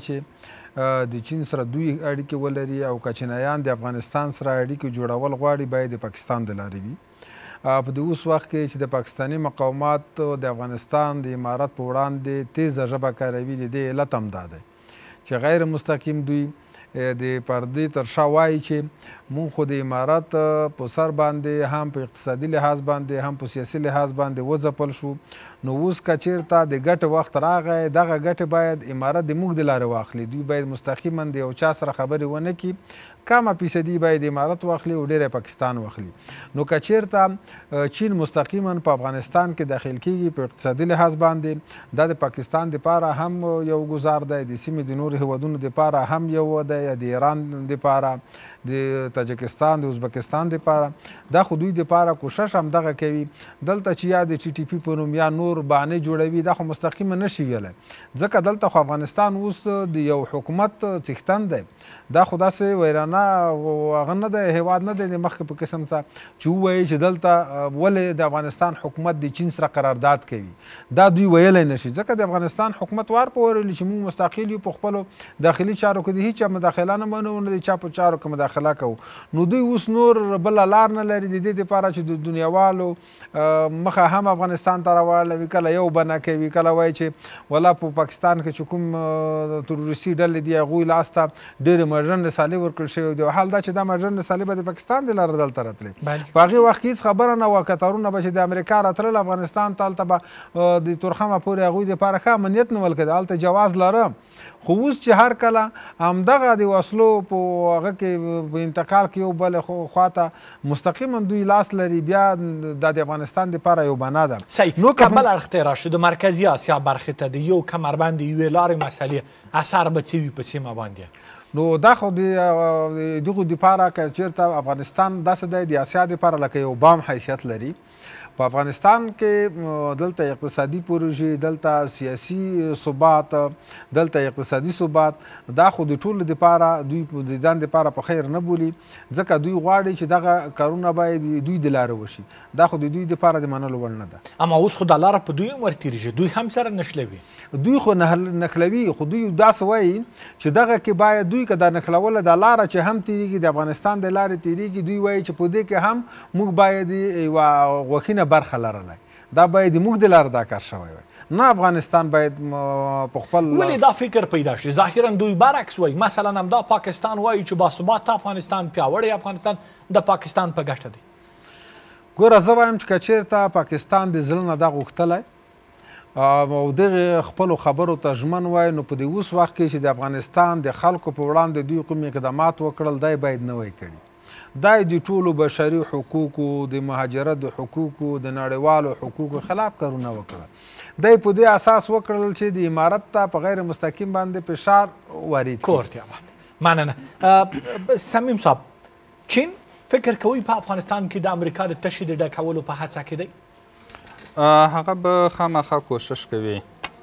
S3: چې د چین سره دوی اړیکې ولري او که چینایان د افغانستان سره اړیکې جوړول غواړي باید د پاکستان د لارې وي په د اوس وخت کې چې د پاکستاني مقاومات د افغانستان د امارت په وړاندې تیزه ژبه کاروي د دې علت هم دا دی چې غیر مستقیم دوی د پردې تر شا وایي چې مونږ خو د امارت په سر باندې هم په اقتصادي لحاظ باندې هم په سیاسي لحاظ باندې وځپل شو نو اوس که چېرته د ګټې وخت راغی دغه ګټې باید امارت د موږ د لارې واخلي دوی باید مستقیما د یو چا سره خبرې ونه کړي کمه فیصدي باید امارت واخلي او ډېری پاکستان واخلي نو که چېرته چین مستقیما په افغانستان کې داخل کیږي په اقتصادي لحاظ باندې دا د پاکستان دپاره هم یو ګزار دی د سیمې د نورو هیوادونو دپاره هم یو دی د ایران دپاره د تاجکستان د ازبکستان دپاره دا خو دوی دپاره کوشش هم دغه کوي دلته چې یا د ټي ټي پي په نوم یا نور بهانې جوړوي دا خو مستقیمه نشي ویلی ځکه دلته خو افغانستان اوس د یو حکومت څښتن دی دا خو داسې ویرانه هغه نه دی هیواد نه دی د مخکې په قسم ته چې ووایي چې دلته ولې د افغانستان حکومت د چین سره قرارداد کوي دا دوی ویلی نشي ځکه د افغانستان حکومت وار په ویلي چې موږ مستقل یو په خپلو داخلي چارو کې د هېچا مداخله نه منو نه د چا په چارو کې مداخله کوو نو دوی اوس نور بله لار نه لري د دې دپاره چې د دنیاوالو مخه هم افغانستان ته راواړوي کله یو بنا کوي کله وایي چې ولا په پاکستان کې چې کوم تروریستي ډلې دي هغوی لاس ته ډېرې مډرن رسالې ورکړل شوي دي حال دا چې دا مډرن رسالې به د پاکستان د لاره دلته راتلې په هغې وخت کې هېڅ خبره نه وه کتارونه به چې د امریکا راتلل افغانستان ته هلته به د تورخمه پورې هغوی دپاره ښه امنیت نه ورکوي هلته جواز لره خو اوس چې هر کله همدغه د وسلو په هغه کې په انتقال کې یو بل خواته مستقیما دوی لاس لري بیا دا د افغانستان دپاره یو بنا ده
S1: صحیح نو که بل اړخ ته راشو د مرکزي اسیا برخې ته د یو کمربند یوې لارې مسلې اثر به څه وي په سیمه باندې
S3: نو دا خو د دغو دپاره که چېرته افغانستان داسې دی د اسیا دپاره لکه یو بام حیثیت لري په افغانستان کې دلته اقتصادي پروژې دلته سیاسي ثبات دلته اقتصادي ثبات دا خو د ټولو دپاره دوی د ځان دپاره په خیر نه بولي ځکه دوی غواړي چې دغه کارونه باید دوی د لاره وشي دا خو د دوی دپاره د منلو وړ نه ده
S1: اما اوس خو دا لاره په دوی هم ورتېرېږي دوی هم سره نښلوي
S3: دوی خو نښلوي خو دوی داسې وایي چې دغه کې باید دوی که دا نښلوله دا لاره چې هم تېرېږي د افغانستان د لارې تېرېږي دوی وایي چې په دې کې هم موږ باید یوه غوښینه برخه لرلی دا باید موږ د لاره دا کار شوی وای نه افغانستان باید په خپل
S1: ولې دا فکر پیدا شي ظاهرا دوی برعکس وایي مثلا همدا پاکستان وایي چې باثباته افغانستان پیاوړی افغانستان د پاکستان په ګټه دی
S3: ګوره زه وایم چې که چېرته پاکستان د زړه نه دا غوښتلی او دغې خپلو خبرو ته ژمن وای نو په دې اوس وخت کې چې د افغانستان د خلکو په وړاندې دوی کوم اقدامات وکړل دی باید نه وای کړي دا د ټولو بشري حقوقو د مهاجرت د حقوقو د نړیوالو حقوقو خلاف کارونه وکړل دی په دې اساس وکړل چې د امارت ته په غیر مستقیم باندې فشار وارد
S1: کړي مننه سمیم صاحب چین فکر کوئ په افغانستان کې د امریکا د تشې د ډکولو په هڅه کې دی؟
S4: هغه به خامخا کوشش کوي،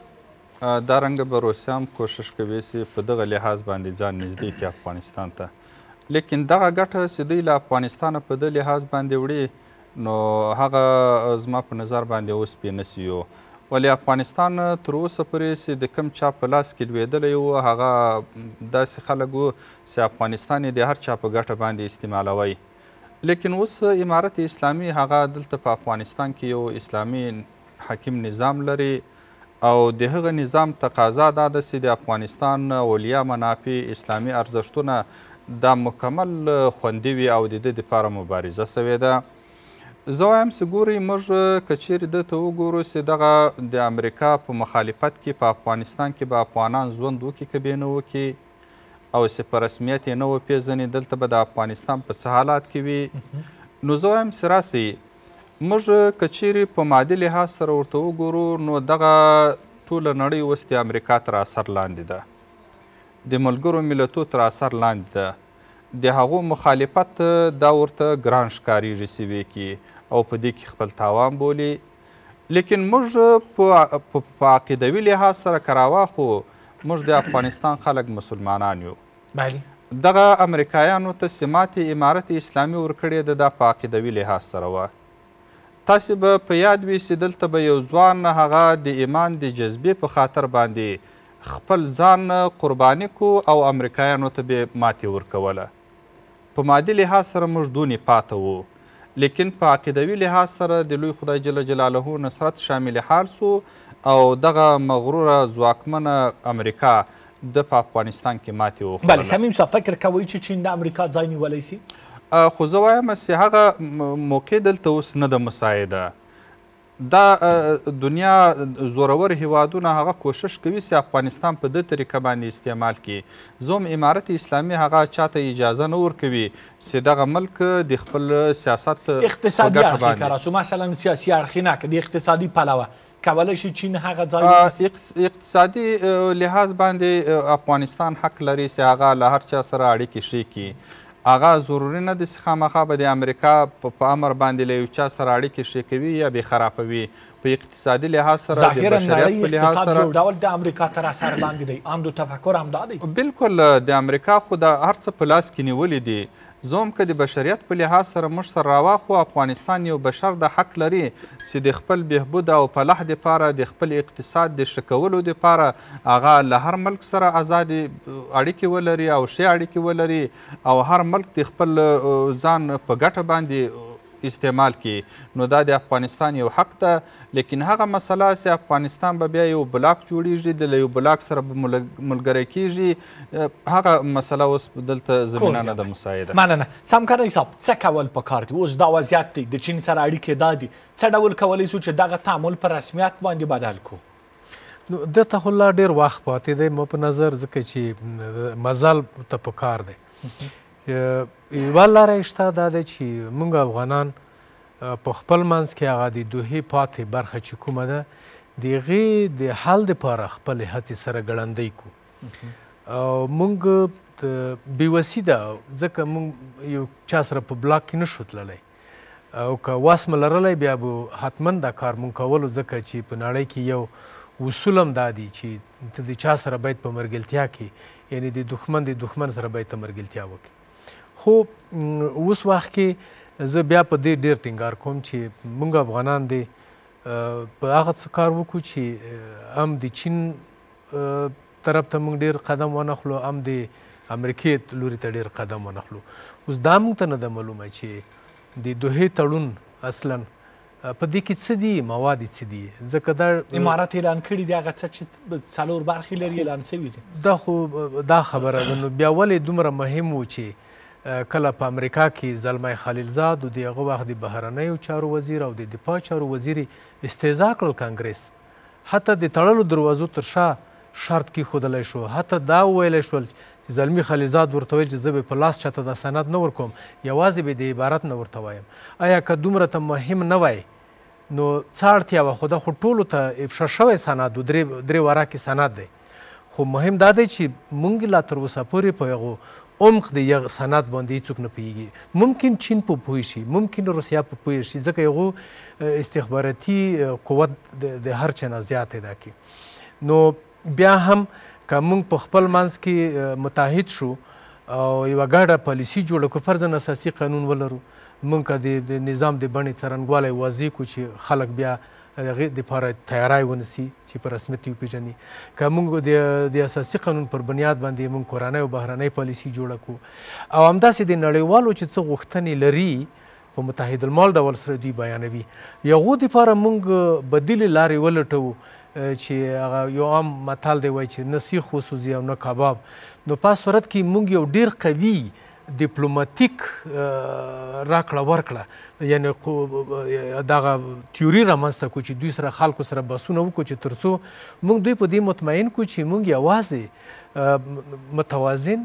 S4: دا رنګه به روسیه هم کوشش کوي چې په دغه لحاظ باندې ځان نږدې کړي افغانستان ته. لیکن دغه ګټه چې دوی له افغانستانه په ده لحاظ باندې وړي نو هغه زما په نظر باندې اوس پې نسي یو. ولې افغانستان تر اوسه پورې چې د کوم چا په لاس کې لوېدلی و هغه داسې خلک وو چې افغانستان یې د هر چا په ګټه باندې استعمالوی. لیکن اوس امارت اسلامي هغه دلته په افغانستان کې یو اسلامي حاکم نظام لري او د هغه نظام تقاضا دا ده چې د افغانستان اولیا منافع اسلامي ارزښتونه دا مکمل خوندي وي او د ده دپاره مبارزه سوې ده. زه وایم چې ګورئ موږ که چیرې ده ته وګورو چې دغه د امریکا په مخالفت کې په افغانستان کې به افغانان ژوند وکړي که بې نه وکړي او چې په رسمیت یې نه وپېژني دلته به د افغانستان په څه حالات کې وي. نو زه وایم چې راسئ موږ که چیرې په مادي لحاظ سره ورته وګورو نو دغه ټوله نړۍ اوس د امریکا تر اثر لاندې ده، د ملګرو ملتو تر اثر لاندې ده. د هغو مخالفت دا ورته ګران ښکارېږي چې وکړي او په دې کې خپل تاوان بولي. لیکن موږ په عقیدوي لحاظ سره که راواخو موږ د افغانستان خلک مسلمانان یو. دغه امریکایانو ته چې ماتې امارت اسلامي ورکړې ده دا په عقیدوي لحاظ سره وه. تاسې به په یاد وي چې دلته به یو ځوان هغه د ایمان د جذبې په خاطر باندې خپل ځان قرباني کو او امریکایانو ته به ماتې ورکوله. په مادي لحاظ سره موږ دونې پاته وو، لیکن په عقیدوي لحاظ سره د لوی خدای جل جلاله نصرت شامل حال سو او دغه مغروره ځواکمنه امریکا د په افغانستان کې ماتې وخوړله.
S1: بله صمیم صاحب فکر کوئ چې چین د امریکا ځای نیولی سي؟
S4: خو زه وایم چې هغه موقع دلته اوس نه ده مساعده. دا دنیا زورور هیوادونه هغه کوشش کوي چې افغانستان په دې طریقه باندې استعمال کړي. زه هم امارت اسلامي هغه چاته اجازه نه ورکوي چې دغه ملک د خپل سیاست
S1: اقتصادي اړخ یې کاراسو مثلا سیاسي اړخ نه که د اقتصادي پلوه کولی شي چین هغه ځای
S4: اقتصادي لحاظ باندې افغانستان حق لري چې هغه له هر چا سره اړیکې ښې کړي. هغه ضروري نه ده چې خامخا به د امریکا په امر باندې له یو چا سره اړیکې ښې کوي یا بې خرابوي. په اقتصادي لحاظ سره د بشریت په لحاظ سره
S1: یو ډول د امریکا تر اثر لاندې دی. عمدو تفکر همدا دی.
S4: بالکل د امریکا خو د هر څه په لاس کې نیولي دي. زه هم که د بشریت په لحاظ سره موږ سره راواخو افغانستان یو بشر د حق لري چې د خپل بهبود او فلاح دپاره د خپل اقتصاد د ښه کولو دپاره هغه له هر ملک سره ازادې اړیکې ولري او ښې اړیکې ولري او هر ملک د خپل ځان په ګټه باندې استعمال کړي. نو دا د افغانستان یو حق ده. لیکن هغه مسله چې افغانستان به بیا یو بلاک جوړیږي د له یو بلاک سره به ملګری کیږي هغه مسله اوس دلته زمینه نه ده مساعده.
S1: مننه. سمکرنی صاحب څه کول پکار دي؟ اوس دا وضعیت دی د چین سره اړیکې دا دي څه ډول کولی شو چې دغه تعامل په رسمیت باندې بدل کړو؟
S2: نو دته خو لا ډېر وخت پاتې دی مو په نظر ځکه چې مزل ته پکار دی. یوه لاره شته دا ده چې موږ افغانان په خپل منځ کې هغه د دوحې پاتې برخه چې کومه ده د هغې د حل دپاره خپلې هڅې سره ګړندۍ کړو. او موږ بېوسي ده ځکه موږ یو چا سره په بلاک کې نشو تللی او که وس مو لرلی بیا به حتما دا کار موږ کولو ځکه چې په نړۍ کې یو اصول هم دا دی چې ته د چا سره باید په مرګلتیا کې یعنې د دښمن د دښمن سره باید ته مرګلتیا وکړي. خو اوس وخت کې زه بیا په دې ډېر ټینګار کوم چې موږ افغانان دی په هغه څه کار وکړو چې هم د چین طرف ته موږ ډېر قدم ونخلو هم د امریکې لوري ته ډېر قدم ونخلو. اوس دا موږ ته نه ده معلومه چې د دوحې تړون اصلا په دې کې څه دي مواد څه دي ځکه دا
S1: امارت اعلان کړي دي هغه څه چې څلور برخې لري اعلان شوي دي.
S2: دا خو دا خبره ده. نو بیا ولې دومره مهم و چې کله په امریکا کې زلمی خلیلزاد او د هغه وخت د بهرنیو چارو وزیر او د دفاع چارو وزیر استهزا کړل کانګرس حتی د تړلو دروازو تر شا شرط کیښودلی شو. حتی دا وویلی شول چې زلمی خلیلزاد ورته ویل چې زه به په لاس چاته دا سند نه ورکوم یوازې به د عبارت نه ورته وایم. آیا که دومره ته مهم نه وای نو څه اړتیا وه؟ خو دا خو ټولو ته افشا شوی سند و درې وراکې سند دی. خو مهم دا دی چې موږ لا تر اوسه پورې په هغو عمق د یغ صنعت باندې هیڅوک نه پوهېږي. ممکن چین په پوه شي، ممکن روسیه په پوه شي، ځکه هغو استخباراتي قوت د هر چا نه زیات دی کې. نو بیا هم که موږ په خپل منځ کې متحد شو او یوه ګډه پالیسي جوړه کړو، فرضاً اساسي قانون ولرو، موږ که د نظام د بڼې څرنګوالی واضح کړو چې خلک بیا د هغې دپاره تیاری ونیسي چې په رسمیت یې وپېژني. که موږ د اساسي قانون پر بنیاد باندې موږ کورنۍ او بهرنۍ پالیسي جوړه کړو او همداسې د نړیوالو چې څه غوښتنې لري په متحد المال ډول سره دوی بیانوي، یغو دپاره موږ بدیلې لارې ولټوو چې هغه یو عام متل دی وایي چې نه سیخ وسوځي او نه کباب. نو په صورت کې موږ یو ډېر قوي ډیپلوماتیک راکړه ورکړه، یعنې دغه تیوري رامنځته کړو چې دوی سره خلکو سره بحثونه وکړو چې تر څو موږ دوی په دې مطمئن کړو چې موږ یوازې متوازن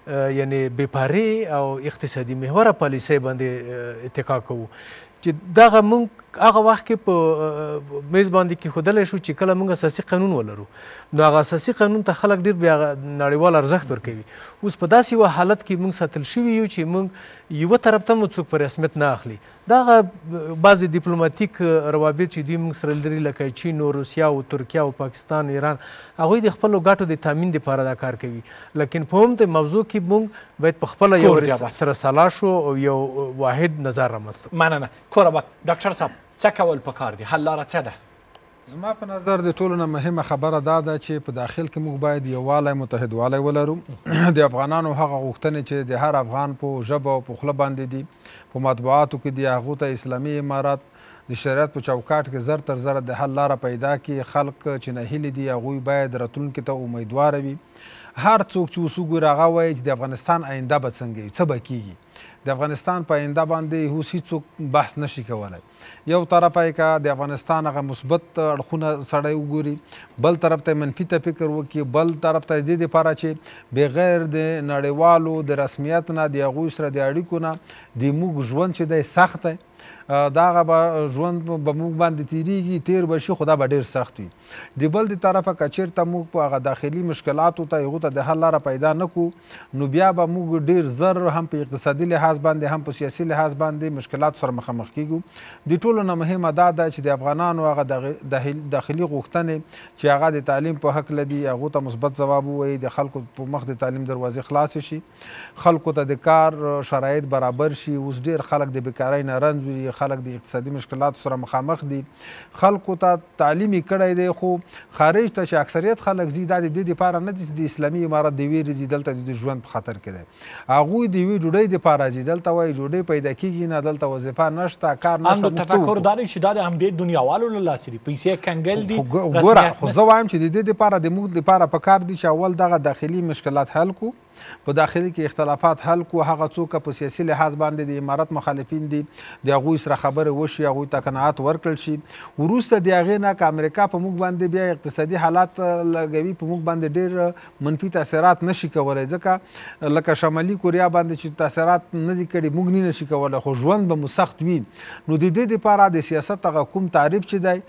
S2: یعنې بېپارې او اقتصادي محوره پالیسۍ باندې اتکا کوو چې دغه موږ هغه وخت کې په میز باندې کېښودلی شو چې کله موږ اساسي قانون ولرو، نو هغه اساسي قانون ته خلک ډېر بیا نړیوال ارزښت ورکوي. اوس په داسې یوه حالت کې موږ ساتل شوي یو چې موږ یوه طرف ته مو څوک په رسمیت نه اخلي. دغه بعضې ډیپلوماتیک روابط چې دوی موږ سره لري لکه چین او روسیه او ترکیه او پاکستان ایران، هغوی د خپلو ګټو د تامین دپاره دا کار کوي. لیکن په هم د موضوع کې موږ باید په خپله یو سره سلا شو او یو واحد نظر رامنځته کړو.
S1: مننه. کوربک ډاکټر صاحب څه کول پکار دي؟ حل لاره څه ده؟
S3: زما په نظر د ټولو نه مهمه خبره دا ده چې په داخل کې موږ باید یووالی متحدوالی ولرو. د افغانانو هغه غوښتنې چې د هر افغان په ژبه او په خوله باندې دي، په مطبوعاتو کې دي، هغو ته اسلامي امارات د شریعت په چوکاټ کې زر تر زره د حل لاره پیدا کړي. خلک چې ناهیلي دي هغوی باید راتلونکي ته امیدواره وي. هر څوک چې اوس وګوري هغه وایي چې د افغانستان آینده به څنګه وي، څه به کېږي. د افغانستان په آینده باندې اوس هېڅوک بحث نشي کولی. یو طرفه یې که د افغانستان هغه مثبت اړخونه سړی وګوري، بل طرف ته منفي ته فکر وکړي، بل طرف ته د دې دپاره چې بغیر د نړیوالو د رسمیت نه د هغوی سره د اړیکو نه د موږ ژوند چې دی سخت دی، دغه به ژوند به موږ باندې تېرېږي، تېر به شي خو دا به ډېر سخت وي. د بل د طرفه که چېرته موږ په هغه داخلي مشکلاتو ته هغو ته د حل لاره پیدا نه کړو، نو بیا به موږ ډېر زر هم په اقتصادي لحاظ باندې هم په سیاسي لحاظ باندې مشکلاتو سره مخامخ کېږو. د ټولو نه مهمه دا ده چې د افغانانو هغه داخلي غوښتنې چې هغه د تعلیم په هکله دي هغو ته مثبت ځواب ووایي، د خلکو په مخ د تعلیم دروازې خلاصې شي، خلکو ته د کار شرایط برابر شي. اوس ډېر خلک د بیکارۍ نه رنځ وي، خلک د اقتصادي مشکلاتو سره مخامخ دي، خلکو ته تعلیم یې کړی دی، خو خارج ته چې اکثریت خلک ځي دا د دې دپاره نه دي چې د اسلامي امارت د ویرې ځي، دلته د ژوند په خطر کې دی. هغوی د یوې ډوډۍ دپاره ځي، دلته وایي ډوډۍ پیدا کېږي نه، دلته وظیفه نشته، کار نشته.
S1: تفکر دا دی چې دا د همدې دنیاوالو له لاسه دي، پیسې کنګل دي.
S3: ګوره خو زه وایم چې د دې دپاره د موږ دپاره پکار دي چې اول دغه داخلي مشکلات حل کړو، په داخلي کې اختلافات حل کړو. هغه څوک په سیاسي لحاظ باندې د امارت مخالفین دي د هغوی سره خبرې وشي، هغوی ته قناعت ورکړل شي. وروسته د هغې نه که امریکا په موږ باندې بیا اقتصادي حالات لګوي، په موږ باندې ډېر منفي تاثیرات نشي کولی، ځکه لکه شمالي کوریا باندې چې تاثیرات نه دي کړي موږ نه نشي کولی، خو ژوند به مو سخت وي. نو د دې دپاره د سیاست هغه کوم تعریف چې دی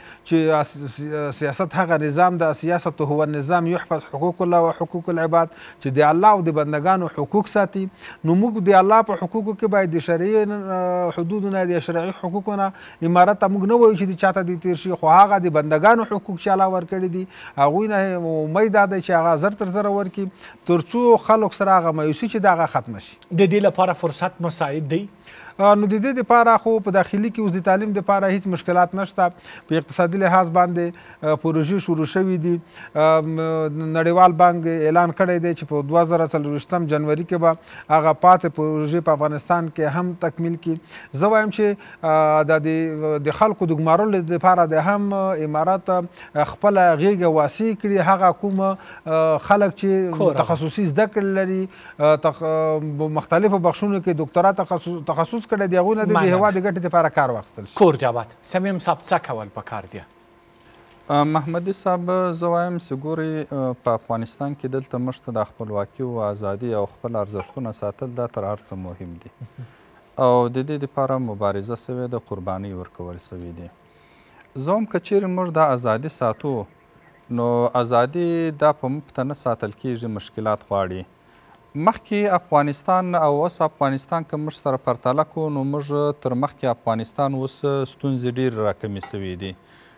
S3: چې سیاست هغه نظام د سیاست هو النظام یحفظ حقوق الله و حقوق العباد، چې د الله او د بندگانو حقوق ساتي. نو موږ د الله په حقوقو کې باید د شرعي حدودو نه د شرعي حقوقو نه امارت ته موږ نه وایو چې د چاته دې تېر شي، خو هغه د بندګانو حقوق چې الله ورکړي دي هغوی نه امید دا دی چې هغه زر تر زره ورکړي تر څو خلک سره هغه مایوسي چې د هغه ختمه شي.
S1: د دې لپاره فرصت مساعد دی؟
S3: نو د دې دپاره خو په داخلي کې اوس د تعلیم دپاره هیڅ مشکلات نشته. په اقتصادي لحاظ باندې پروژې شروع شوي دي. نړیوال بانک اعلان کړی دی چې په دوه زره څلرویشتم جنوري کې به هغه پاتې پروژې په افغانستان کې هم تکمیل کړي. زه وایم چې د خلکو د ګمارلو دپاره د هم امارات خپله غېږه واسع کړي. هغه کوم خلک چې تخصصي زده کړې لري مختلفو بخشونو کې دکترا تخصص کړی دی، هغوی نه د هېواد د ګټې دپاره کار واخیستل شي.
S1: کور جواد سمیم صاحب څه کول پکار دي؟
S4: محمدي صاحب زه وایم چې ګورې په افغانستان کې دلته موږ ته د خپلواکي او ازادي او خپل ارزښتونه ساتل دا تر هر څه مهم دي او د دې دپاره مبارزه سوې ده، قربانۍ ورکول سوي دي. زه هم که چیرې موږ دا ازادي ساتو نو ازادي دا په موږ ته نه ساتل کېږي، مشکلات غواړي. مخکې افغانستان او اوس افغانستان که موږ سره پرتله کړو نو موږ تر مخکې افغانستان اوس ستونزې ډېرې راکمې سوي دي.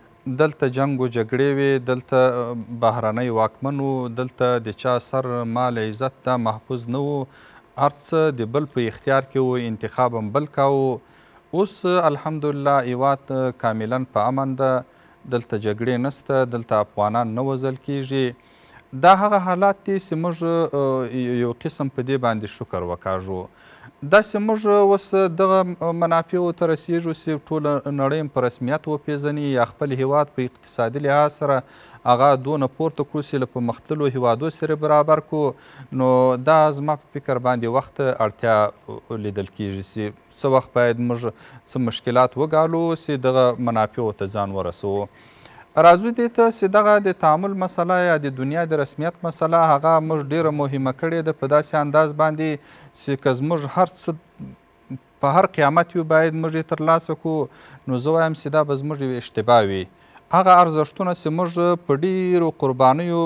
S4: دلته جنګ و جګړې وې، دلته بهرنی واکمن و، دلته د چا سر مال عزت دا محفوظ نه و، هر څه د بل په اختیار کې و، انتخاب هم بل کاوه. اوس الحمدلله هیواد کاملا په امن ده، دلته جګړې نسته، دلته افغانان نه وژل کیږي. دا هغه حالات دي چې موږ یو قسم په دې باندې شکر وکاږو. داسې موږ اوس دغه منافعو ته رسیږو چې ټوله نړۍ هم په رسمیت وپېژني یا خپل هیواد په اقتصادي لحاظ سره هغه دونه پورته کړو چې له په مختلو هیوادو سره برابر کړو. نو دا زما په فکر باندې وخت اړتیا لیدل کیږي چې څه وخت باید موږ څه مشکلات وګالو چې دغه منافعو ته ځان ورسوو. راځو دې ته چې دغه د تعامل مسله یا د دنیا د رسمیت مسله هغه موږ ډېره مهمه کړې ده په داسې انداز باندې چې که زموږ هر څه په هر قیامت وي باید موږ یې ترلاسه کړو. نو زه وایم چې دا به زموږ یو اشتباه وي. هغه ارزښتونه چې موږ په ډېرو قربانیو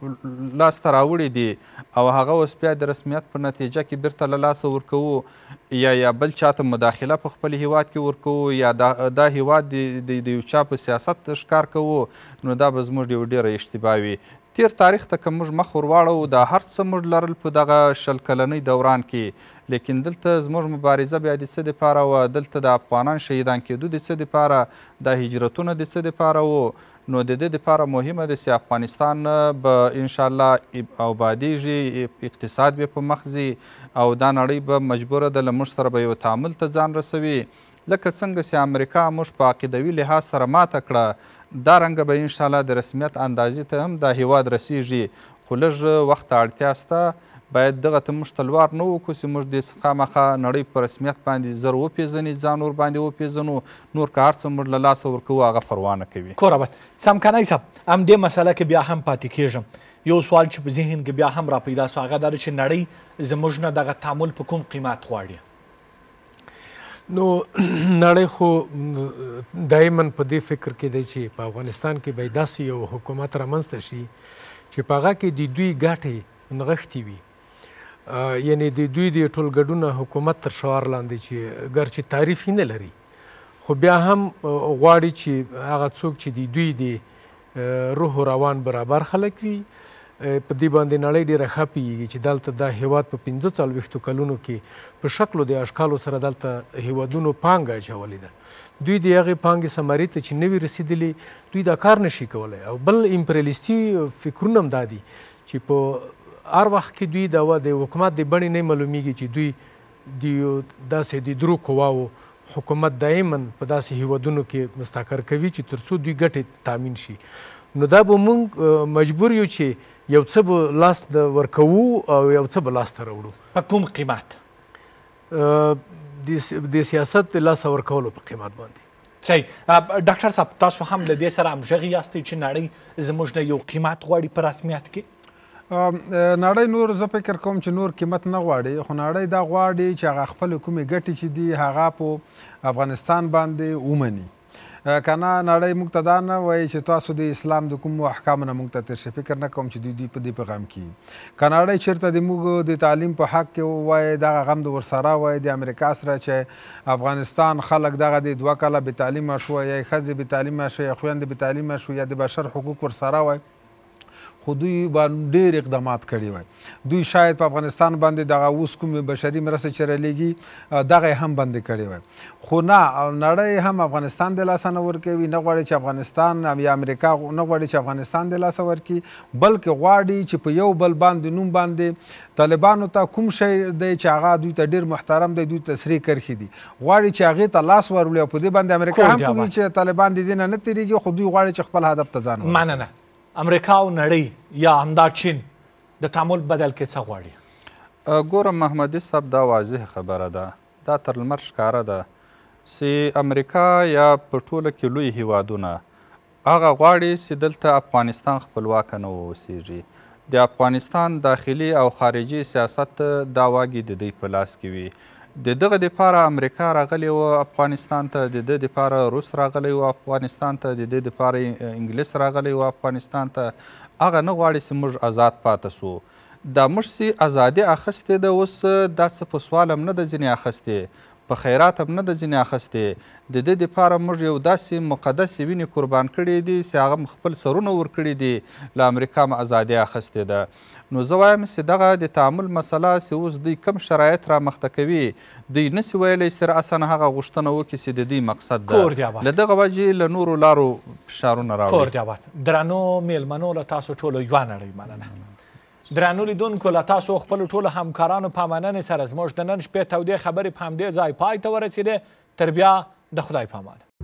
S4: لاسته راوړي دي او هغه اوس بیا د رسمیت په نتیجه کې بیرته له لاسه ورکوو یا یا بل چاته مداخله په خپل هیواد کې ورکوو یا دا, دا هیواد د یو چا په سیاست ښکار کوو، نو دا به زموږ یو ډېره اشتباه وي. تیر تاریخ ته که موږ مخ ور واړوو دا هر څه موږ لرل په دغه شل کلنۍ دوران کې، لیکن دلته زموږ مبارزه بیا د څه دپاره وه، دلته د افغانان شهیدان کېدو د څه دپاره، دا هجرتونه د څه دپاره وو. نو د دې دپاره مهمه ده چې افغانستان به انشاءالله آبادیږي، اقتصاد به په مخ ځي او دا نړۍ به مجبوره ده له موږ سره به یو تعامل ته ځان رسوي. لکه څنګه چې امریکا موږ په عقیدوي لحاظ سره ماته کړه، دا رنګه به انشاءالله د رسمیت اندازې ته هم دا هیواد رسیږي. خو لږ وخت اړتیا شته، باید دغه ته موږ تلوار نه وکړو چې موږ د خامخا نړۍ په رسمیت باندې زر وپېژني، ځان ور باندې وپېژنو، نور که هر څه موږ له لاسه ورکوو هغه پروا نه کوي.
S1: کوربت سمکنی صاحب، همدې مسله کې بیا هم پاتې کېږم. یو سوال چې په ذهن کې بیا هم را پیدا سو هغه دا ده چې نړۍ زموږ نه دغه تعامل په کوم قیمت غواړي؟
S2: نو نړۍ خو دایما په دې فکر کې دی چې په افغانستان کې به داسې یو حکومت رامنځته شي چې په هغه کې د دوی ګټې نغښتې وي، یعنی د دوی د ټولګډونه حکومت تر شعار لاندې چې ګرچې تعریف یې نه لري خو بیا هم غواړي چې هغه څوک چې د دوی د روح و روان برابر خلک وي. په دې باندې نړۍ ډېره ښه پوهېږي چې دلته دا هیواد په پنځه څلوېښتو کلونو کې په شکلو د اشکالو سره دلته هیوادونو پانګه اچولې ده. دوی د هغې پانګې ثمرې ته چې نه وي رسېدلي دوی دا کار نشي کولی. او بل امپریالیستي فکرونه هم دا دي چې په هر وخت کې دوی دا د حکومت د بڼې نه معلومیږي چې دوی د داسې د درو قواو حکومت دایما په داسې هیوادونو کې مستقر کوي چې تر څو دوی ګټې تامین شي. نو دا به موږ مجبور یو چې یو څه به لاس ورکوو او یو څه به لاسته راوړو.
S1: په کوم قیمت؟
S2: د سیاست د لاسه ورکولو په قیمت باندې.
S1: صحیح. ډاکټر صاحب تاسو هم له دې سره همغږي یاستئ چې نړۍ زموږ نه یو قیمت غواړي په رسمیت کې؟
S3: نړۍ نور زه فکر کوم چې نور قیمت نه غواړي، خو نړۍ دا غواړي چې هغه خپلې کومې ګټې چې دي هغه په افغانستان باندې ومني. که نه نړۍ موږ ته دا نه وایي چې تاسو د اسلام د کومو احکامو نه موږ ته تېر شئ. فکر نه کوم چې دوی دوی په دې په غم کې. که نړۍ چېرته د موږ د تعلیم په حق کې ووایي دغه غم د ورسره وایي د امریکا سره چې افغانستان خلک دغه د دوه کاله بې تعلیمه شوه یا ښځې بې تعلیمه شوه یا خویندې بې تعلیمه شوه یا د بشر حقوق ورسره وایي، خو دوی باندې ډېر اقدامات کړي وای. دوی شاید په افغانستان باندې دغه اوس کومې بشري مرستې چې رالیږي دغه یې هم بندې کړي وای. خو نه، نړۍ هم افغانستان د لاسه نه ورکوي، نه غواړي چې افغانستان یا امریکا نه غواړي چې افغانستان د لاسه ورکړي، بلکې غواړي چې په یو بل باندې نوم باندې طالبانو ته کوم شی دی چې هغه دوی ته ډېر محترم دی، دوی تسریح کرښې دي، غواړي چې هغې ته لاس ورولي او په دې باندې امریکا هم پوهېږي چې طالبان د دې نه نه تېرېږي، خو دوی غواړي چې خپل هدف ته ځان ورسوي.
S1: مننه. امریکا او نړۍ یا همدا چین د تعامل بدل کې څه غواړي؟
S4: ګوره محمدي صاحب دا واضح خبره ده، دا تر لمر ښکاره ده چې امریکا یا په ټوله کې لوی هیوادونه هغه غواړي چې دلته افغانستان خپلواکه نه واوسیږي. د افغانستان داخلي او خارجي سیاست دا واګې د دوی په لاس کې وي. د دغه دپاره امریکا راغلی و افغانستان ته، د ده دپاره روس راغلی و افغانستان ته، د دې دپاره انګلیس راغلی و افغانستان ته. هغه نه غواړي چې موږ آزاد پاته سو. دا موږ چې ازادي اخیستې ده اوس دا څه په سوال هم نه ده ځینې اخیستې په خیرات هم نه ده ځینې اخیستې د دې دپاره موږ یو داسې مقدسې وینې قربان کړي دي چې هغه م خپل سرونه ورکړي دي له امریکا م ازادي اخیستې ده نو زه وایم چې دغه د تعامل مسله چې اوس دوی کم شرایط رامخته کوي دوی نسي ویلی چې رأسا هغه غوښتنه وکړي چې د دوی مقصد ده له دغه وجې له نورو لارو فشارونه راوړي
S1: کور دې آباد درنو میلمنو له تاسو ټولو یوه نړۍ مننه درنو لیدونکو له تاسو خپلو ټولو همکارانو په مننې سره زموږ د نن شپې تودې خبرې په همدې ځای پای ته ورسېدې تر بیا د خدای په امان